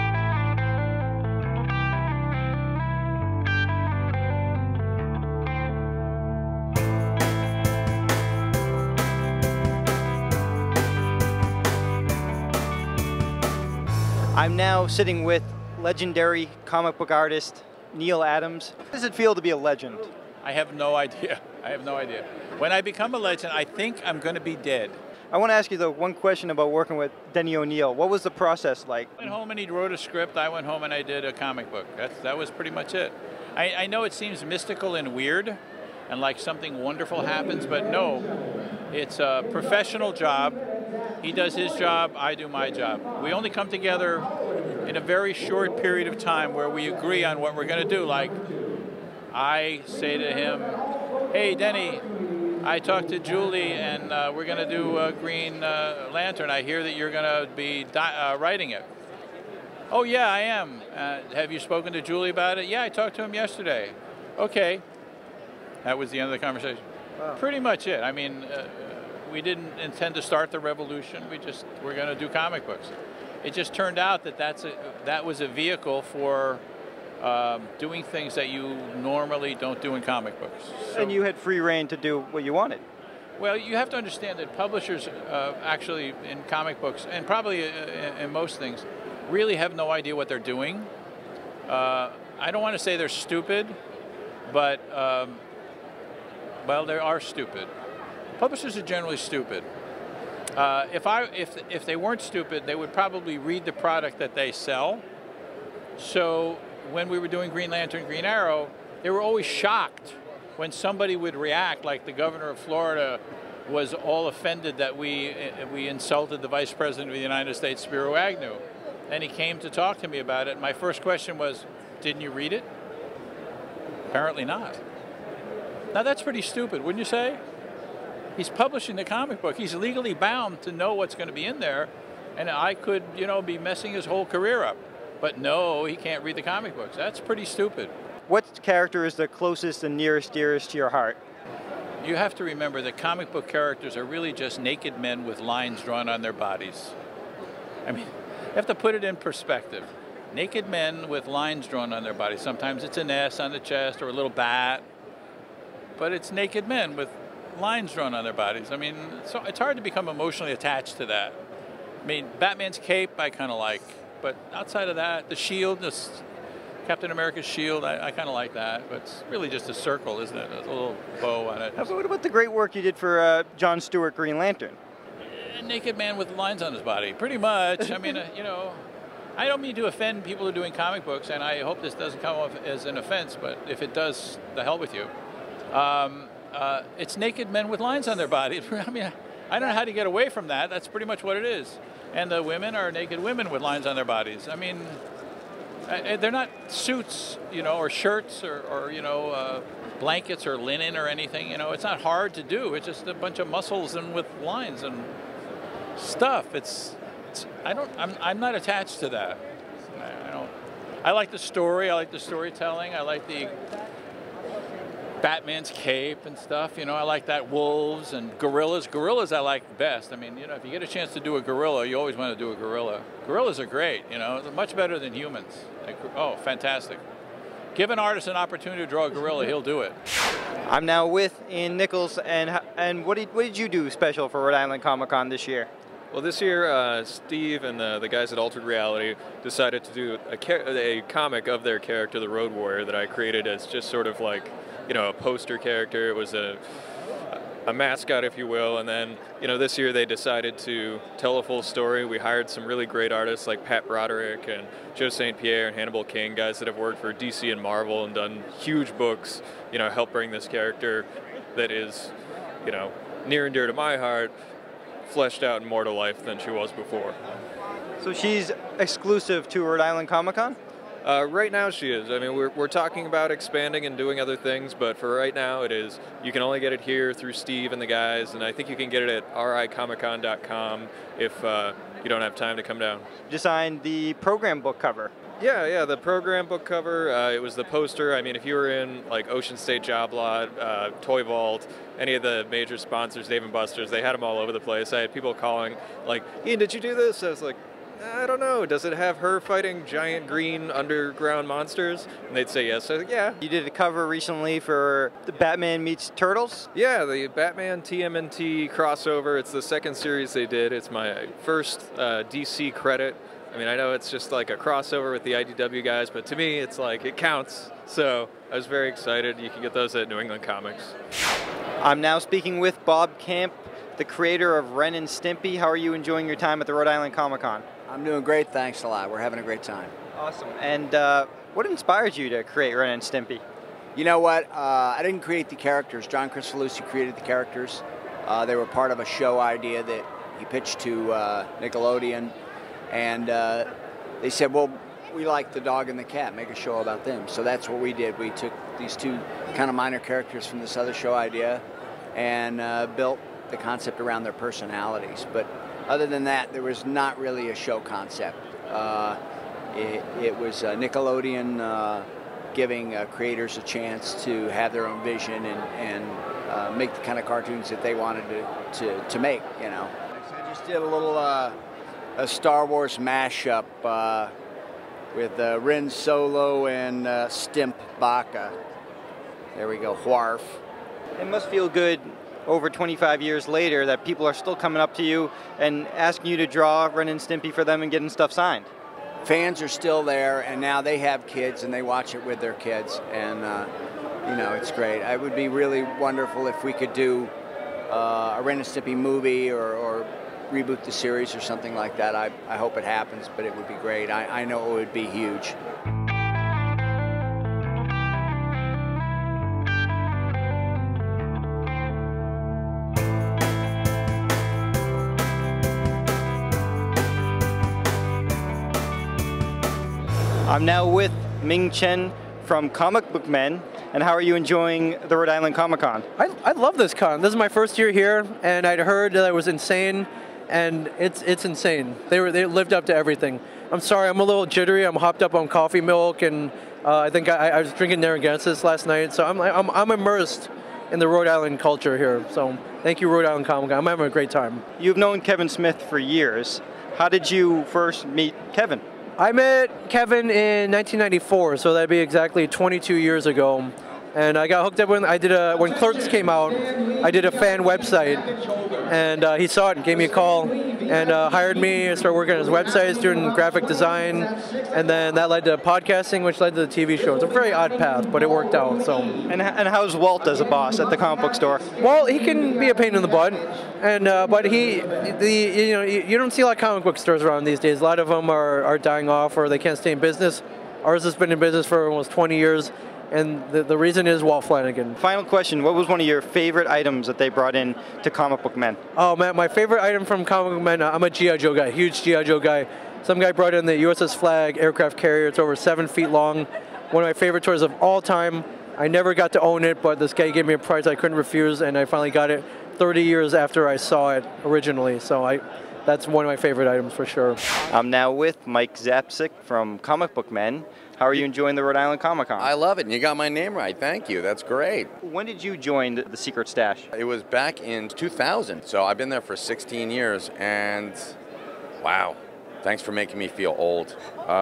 I'm now sitting with legendary comic book artist Neal Adams. How does it feel to be a legend? I have no idea. I have no idea. When I become a legend, I think I'm going to be dead. I want to ask you, though, one question about working with Denny O'Neil. What was the process like? I went home and he wrote a script. I went home and I did a comic book. That was pretty much it. I know it seems mystical and weird and like something wonderful happens, but no. It's a professional job. He does his job, I do my job. We only come together in a very short period of time where we agree on what we're going to do. Like, I say to him, hey, Denny, I talked to Julie and we're going to do a Green Lantern. I hear that you're going to be writing it. Oh, yeah, I am. Have you spoken to Julie about it? Yeah, I talked to him yesterday. Okay. That was the end of the conversation. Wow. Pretty much it. I mean, we didn't intend to start the revolution. We're going to do comic books. It just turned out that that was a vehicle for doing things that you normally don't do in comic books. So, and you had free reign to do what you wanted. Well, you have to understand that publishers actually in comic books, and probably in most things, really have no idea what they're doing. I don't want to say they're stupid, but, well, they are stupid. Publishers are generally stupid. If they weren't stupid, they would probably read the product that they sell. So when we were doing Green Lantern, Green Arrow, they were always shocked when somebody would react, like the governor of Florida was all offended that we insulted the Vice President of the United States, Spiro Agnew. And he came to talk to me about it. My first question was, didn't you read it? Apparently not. Now that's pretty stupid, wouldn't you say? He's publishing the comic book. He's legally bound to know what's going to be in there. And I could, be messing his whole career up. But no, he can't read the comic books. That's pretty stupid. What character is the closest and nearest, dearest to your heart? You have to remember that comic book characters are really just naked men with lines drawn on their bodies. I mean, you have to put it in perspective. Naked men with lines drawn on their bodies. Sometimes it's an S on the chest or a little bat. But it's naked men with lines drawn on their bodies. I mean, it's hard to become emotionally attached to that. I mean, Batman's cape I kind of like, but outside of that, the shield, Captain America's shield, I kind of like that, but it's really just a circle, isn't it? A little bow on it. What about the great work you did for John Stewart Green Lantern? A naked man with lines on his body, pretty much. I mean, I don't mean to offend people who are doing comic books, and I hope this doesn't come off as an offense, but if it does, the hell with you. It's naked men with lines on their body. I mean, I don't know how to get away from that. That's pretty much what it is. And the women are naked women with lines on their bodies. I mean, they're not suits, or shirts or blankets or linen or anything. It's not hard to do. It's just a bunch of muscles and with lines and stuff. I'm not attached to that. I like the story. I like the storytelling. I like the Batman's cape and stuff, I like that. Wolves and gorillas. Gorillas I like best. I mean, if you get a chance to do a gorilla, you always want to do a gorilla. Gorillas are great, they're much better than humans. Oh, fantastic. Give an artist an opportunity to draw a gorilla, he'll do it. I'm now with Ian Nichols, and what did you do special for Rhode Island Comic-Con this year? Well, this year, Steve and the guys at Altered Reality decided to do a comic of their character, the Road Warrior, that I created as just sort of like, a poster character. It was a mascot, if you will, and then, this year they decided to tell a full story. We hired some really great artists like Pat Broderick and Joe St. Pierre and Hannibal King, guys that have worked for DC and Marvel and done huge books, help bring this character that is, near and dear to my heart, fleshed out and more to life than she was before. So she's exclusive to Rhode Island Comic Con? Right now she is. I mean, we're talking about expanding and doing other things, but for right now it is. You can only get it here through Steve and the guys, and I think you can get it at ricomiccon.com if you don't have time to come down. Designed the program book cover. Yeah, the program book cover, it was the poster. I mean, if you were in like Ocean State Job Lot, Toy Vault, any of the major sponsors, Dave & Buster's, they had them all over the place. I had people calling like, Ian, did you do this? I was like, I don't know. Does it have her fighting giant green underground monsters? And they'd say yes. I was like, yeah. You did a cover recently for the Batman Meets Turtles? Yeah, the Batman TMNT crossover. It's the second series they did. It's my first DC credit. I mean, I know it's just like a crossover with the IDW guys, but to me, it's like, it counts. So I was very excited. You can get those at New England Comics. I'm now speaking with Bob Camp, the creator of Ren and Stimpy. How are you enjoying your time at the Rhode Island Comic Con? I'm doing great, thanks a lot. We're having a great time. Awesome. And what inspired you to create Ren and Stimpy? You know what? I didn't create the characters. John Cristalucci created the characters. They were part of a show idea that he pitched to Nickelodeon. And they said, well, we like the dog and the cat, make a show about them. So that's what we did. We took these two kind of minor characters from this other show idea and built the concept around their personalities. But other than that, there was not really a show concept. It was Nickelodeon giving creators a chance to have their own vision and make the kind of cartoons that they wanted to make, So I just did a little a Star Wars mashup with Ren Solo and Stimp Baka. There we go, Wharf. It must feel good over 25 years later that people are still coming up to you and asking you to draw Ren and Stimpy for them and getting stuff signed. Fans are still there, and now they have kids and they watch it with their kids, and it's great. It would be really wonderful if we could do a Ren and Stimpy movie or reboot the series or something like that. I hope it happens, but it would be great. I know it would be huge. I'm now with Ming Chen from Comic Book Men. And how are you enjoying the Rhode Island Comic Con? I love this con. This is my first year here, and I'd heard that it was insane, and it's insane. They lived up to everything. I'm sorry, I'm a little jittery. I'm hopped up on coffee milk, and I think I was drinking Narragansett last night, so I'm immersed in the Rhode Island culture here. So thank you, Rhode Island Comic Con. I'm having a great time. You've known Kevin Smith for years. How did you first meet Kevin? I met Kevin in 1994, so that'd be exactly 22 years ago. And I got hooked up when when Clerks came out. I did a fan website, and he saw it and gave me a call and hired me. I started working on his websites, doing graphic design, and then that led to podcasting, which led to the TV show. It's a very odd path, but it worked out. So. And how's Walt as a boss at the comic book store? Well, he can be a pain in the butt, and but you don't see a lot of comic book stores around these days. A lot of them are dying off, or they can't stay in business. Ours has been in business for almost 20 years. And the reason is Walt Flanagan. Final question, what was one of your favorite items that they brought in to Comic Book Men? Oh man, my favorite item from Comic Book Men, I'm a G.I. Joe guy, huge G.I. Joe guy. Some guy brought in the USS Flag aircraft carrier. It's over 7 feet long. One of my favorite toys of all time. I never got to own it, but this guy gave me a price I couldn't refuse, and I finally got it 30 years after I saw it originally. So that's one of my favorite items for sure. I'm now with Mike Zapcic from Comic Book Men. How are you enjoying the Rhode Island Comic Con? I love it, and you got my name right. Thank you. That's great. When did you join the Secret Stash? It was back in 2000, so I've been there for 16 years, and wow, thanks for making me feel old.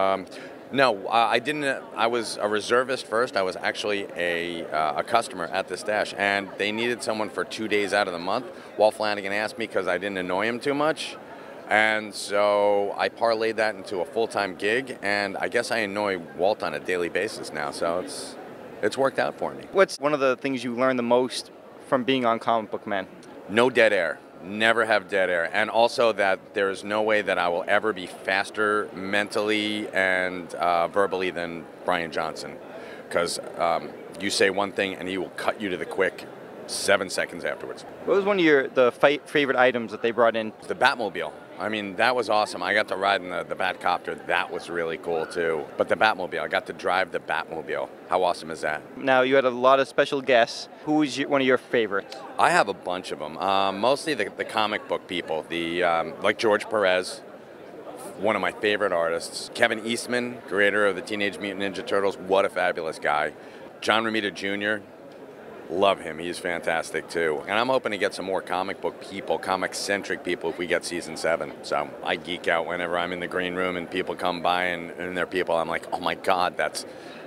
No, I didn't. I was a reservist first. I was actually a customer at the stash, and they needed someone for 2 days out of the month. Walt Flanagan asked me because I didn't annoy him too much. And so I parlayed that into a full-time gig, and I guess I annoy Walt on a daily basis now, so it's worked out for me. What's one of the things you learned the most from being on Comic Book Men? No dead air. Never have dead air. And also that there is no way that I will ever be faster mentally and verbally than Brian Johnson. Because you say one thing and he will cut you to the quick 7 seconds afterwards. What was one of the favorite items that they brought in? The Batmobile. I mean, that was awesome. I got to ride in the Batcopter. That was really cool, too. But the Batmobile, I got to drive the Batmobile. How awesome is that? Now, you had a lot of special guests. Who was one of your favorites? I have a bunch of them. Mostly the comic book people. Like George Perez, one of my favorite artists. Kevin Eastman, creator of the Teenage Mutant Ninja Turtles. What a fabulous guy. John Romita Jr., love him. He's fantastic, too. And I'm hoping to get some more comic book people, comic-centric people if we get season 7. So I geek out whenever I'm in the green room and people come by and they're people. I'm like, oh, my God, that's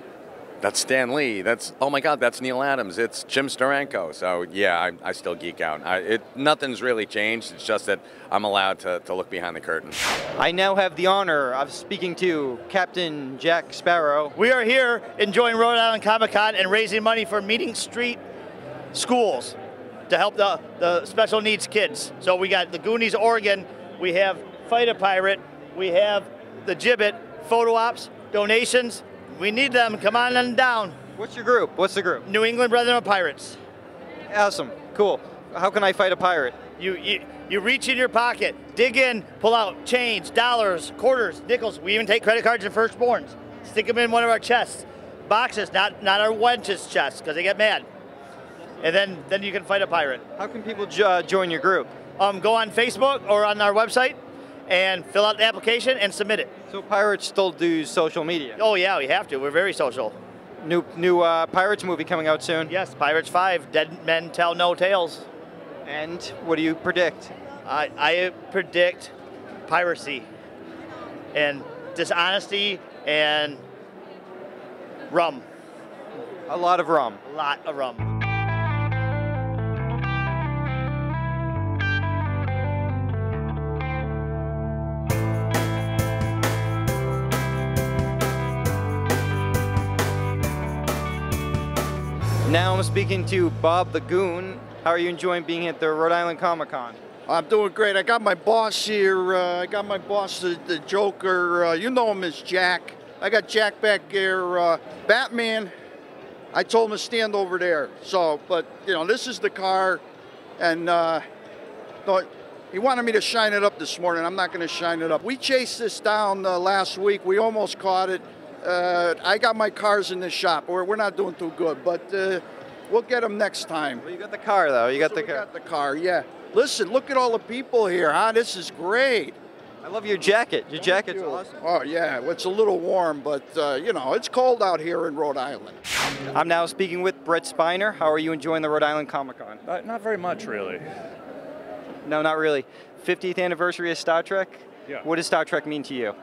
Stan Lee. Oh, my God, that's Neil Adams. It's Jim Steranko. So, yeah, I still geek out. Nothing's really changed. It's just that I'm allowed to look behind the curtain. I now have the honor of speaking to Captain Jack Sparrow. We are here enjoying Rhode Island Comic Con and raising money for Meeting Street schools to help the special needs kids. So we got the Goonies, Oregon, we have Fight a Pirate, we have the Gibbet, photo ops, donations. We need them. Come on and down. What's your group? What's the group? New England Brethren of Pirates. Awesome. Cool. How can I fight a pirate? You reach in your pocket, dig in, pull out change, dollars, quarters, nickels. We even take credit cards and firstborns. Stick them in one of our chests. Boxes, not our wenches chests, because they get mad. And then you can fight a pirate. How can people join your group? Go on Facebook or on our website and fill out the application and submit it. So pirates still do social media? Oh yeah, we have to. We're very social. New Pirates movie coming out soon? Yes, Pirates 5, Dead Men Tell No Tales. And what do you predict? I predict piracy and dishonesty and rum. A lot of rum. A lot of rum. Now I'm speaking to Bob the Goon. How are you enjoying being at the Rhode Island Comic Con? I'm doing great. I got my boss here. I got my boss, the Joker. You know him as Jack. I got Jack back here. Batman, I told him to stand over there. So, but, you know, this is the car. And he wanted me to shine it up this morning. I'm not going to shine it up. We chased this down last week. We almost caught it. I got my cars in the shop. We're not doing too good, but we'll get them next time. Well, you got the car, though. You got the car. We got the car, yeah. Listen, look at all the people here, huh? This is great. I love your jacket. Your jacket's awesome. Oh, yeah. It's a little warm, but, you know, it's cold out here in Rhode Island. I'm now speaking with Brett Spiner. How are you enjoying the Rhode Island Comic Con? Not very much, really. No, not really. 50th anniversary of Star Trek? Yeah. What does Star Trek mean to you?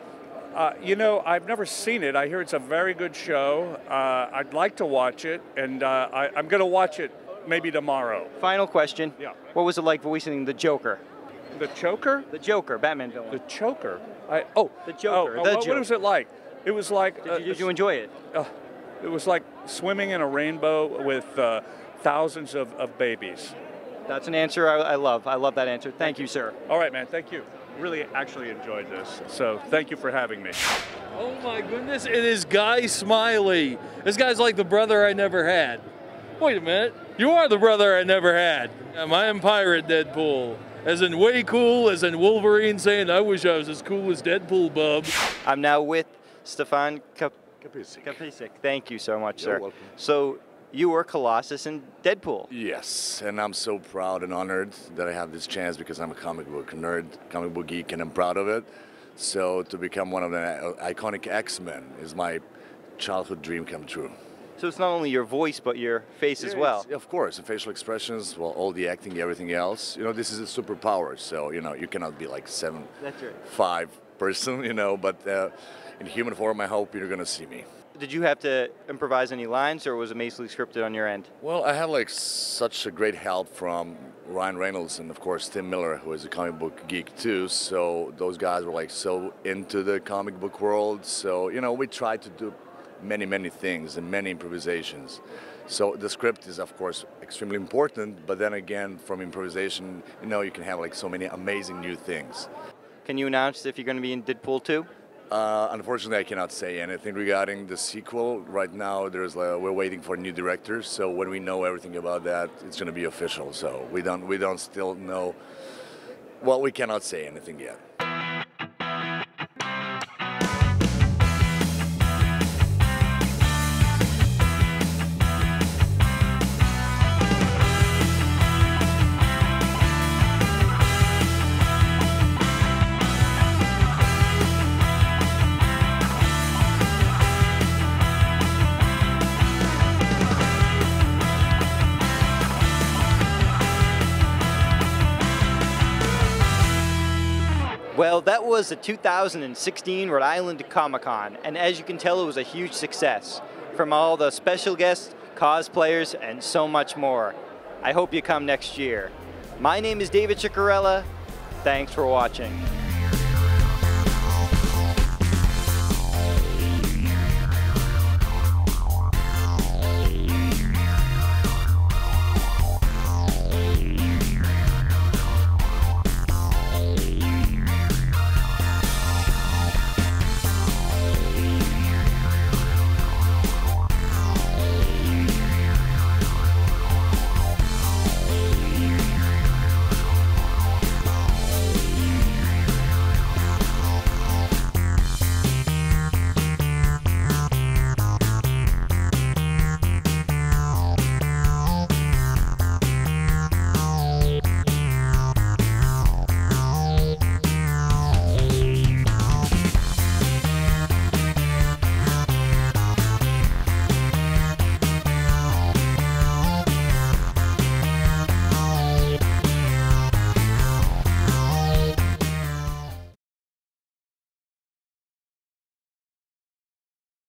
You know, I've never seen it. I hear it's a very good show. I'd like to watch it, and I'm going to watch it maybe tomorrow. Final question. Yeah. What was it like voicing the Joker? The Joker? The Joker, Batman villain. The Joker? The Joker. What was it like? It was like... Did you enjoy it? It was like swimming in a rainbow with thousands of babies. That's an answer I love. I love that answer. Thank you, sir. All right, man. Thank you. Really actually enjoyed this. So thank you for having me. Oh my goodness, it is Guy Smiley. This guy's like the brother I never had. Wait a minute. You are the brother I never had. I am Pirate Deadpool. As in way cool, as in Wolverine saying, I wish I was as cool as Deadpool, bub. I'm now with Stefan Kapicic. Thank you so much, sir. You're welcome. So you were Colossus in Deadpool. Yes, and I'm so proud and honored that I have this chance because I'm a comic book nerd, comic book geek, and I'm proud of it. So to become one of the iconic X-Men is my childhood dream come true. So it's not only your voice, but your face as well. Of course, the facial expressions, well, all the acting, everything else. You know, this is a superpower, so, you know, you cannot be like 7'5" person, you know, but in human form, I hope you're going to see me. Did you have to improvise any lines, or was it basically scripted on your end? Well, I had like such a great help from Ryan Reynolds and, of course, Tim Miller, who is a comic book geek too. So those guys were like so into the comic book world. So, you know, we tried to do many things and many improvisations. So the script is, of course, extremely important, but then again, from improvisation, you can have like so many amazing new things. Can you announce if you're going to be in Deadpool 2? Unfortunately, I cannot say anything regarding the sequel. Right now, we're waiting for new directors, so when we know everything about that, it's going to be official. So we don't still know. Well, we cannot say anything yet. Well, that was the 2016 Rhode Island Comic-Con, and as you can tell, it was a huge success. From all the special guests, cosplayers, and so much more. I hope you come next year. My name is David Ciccarella. Thanks for watching.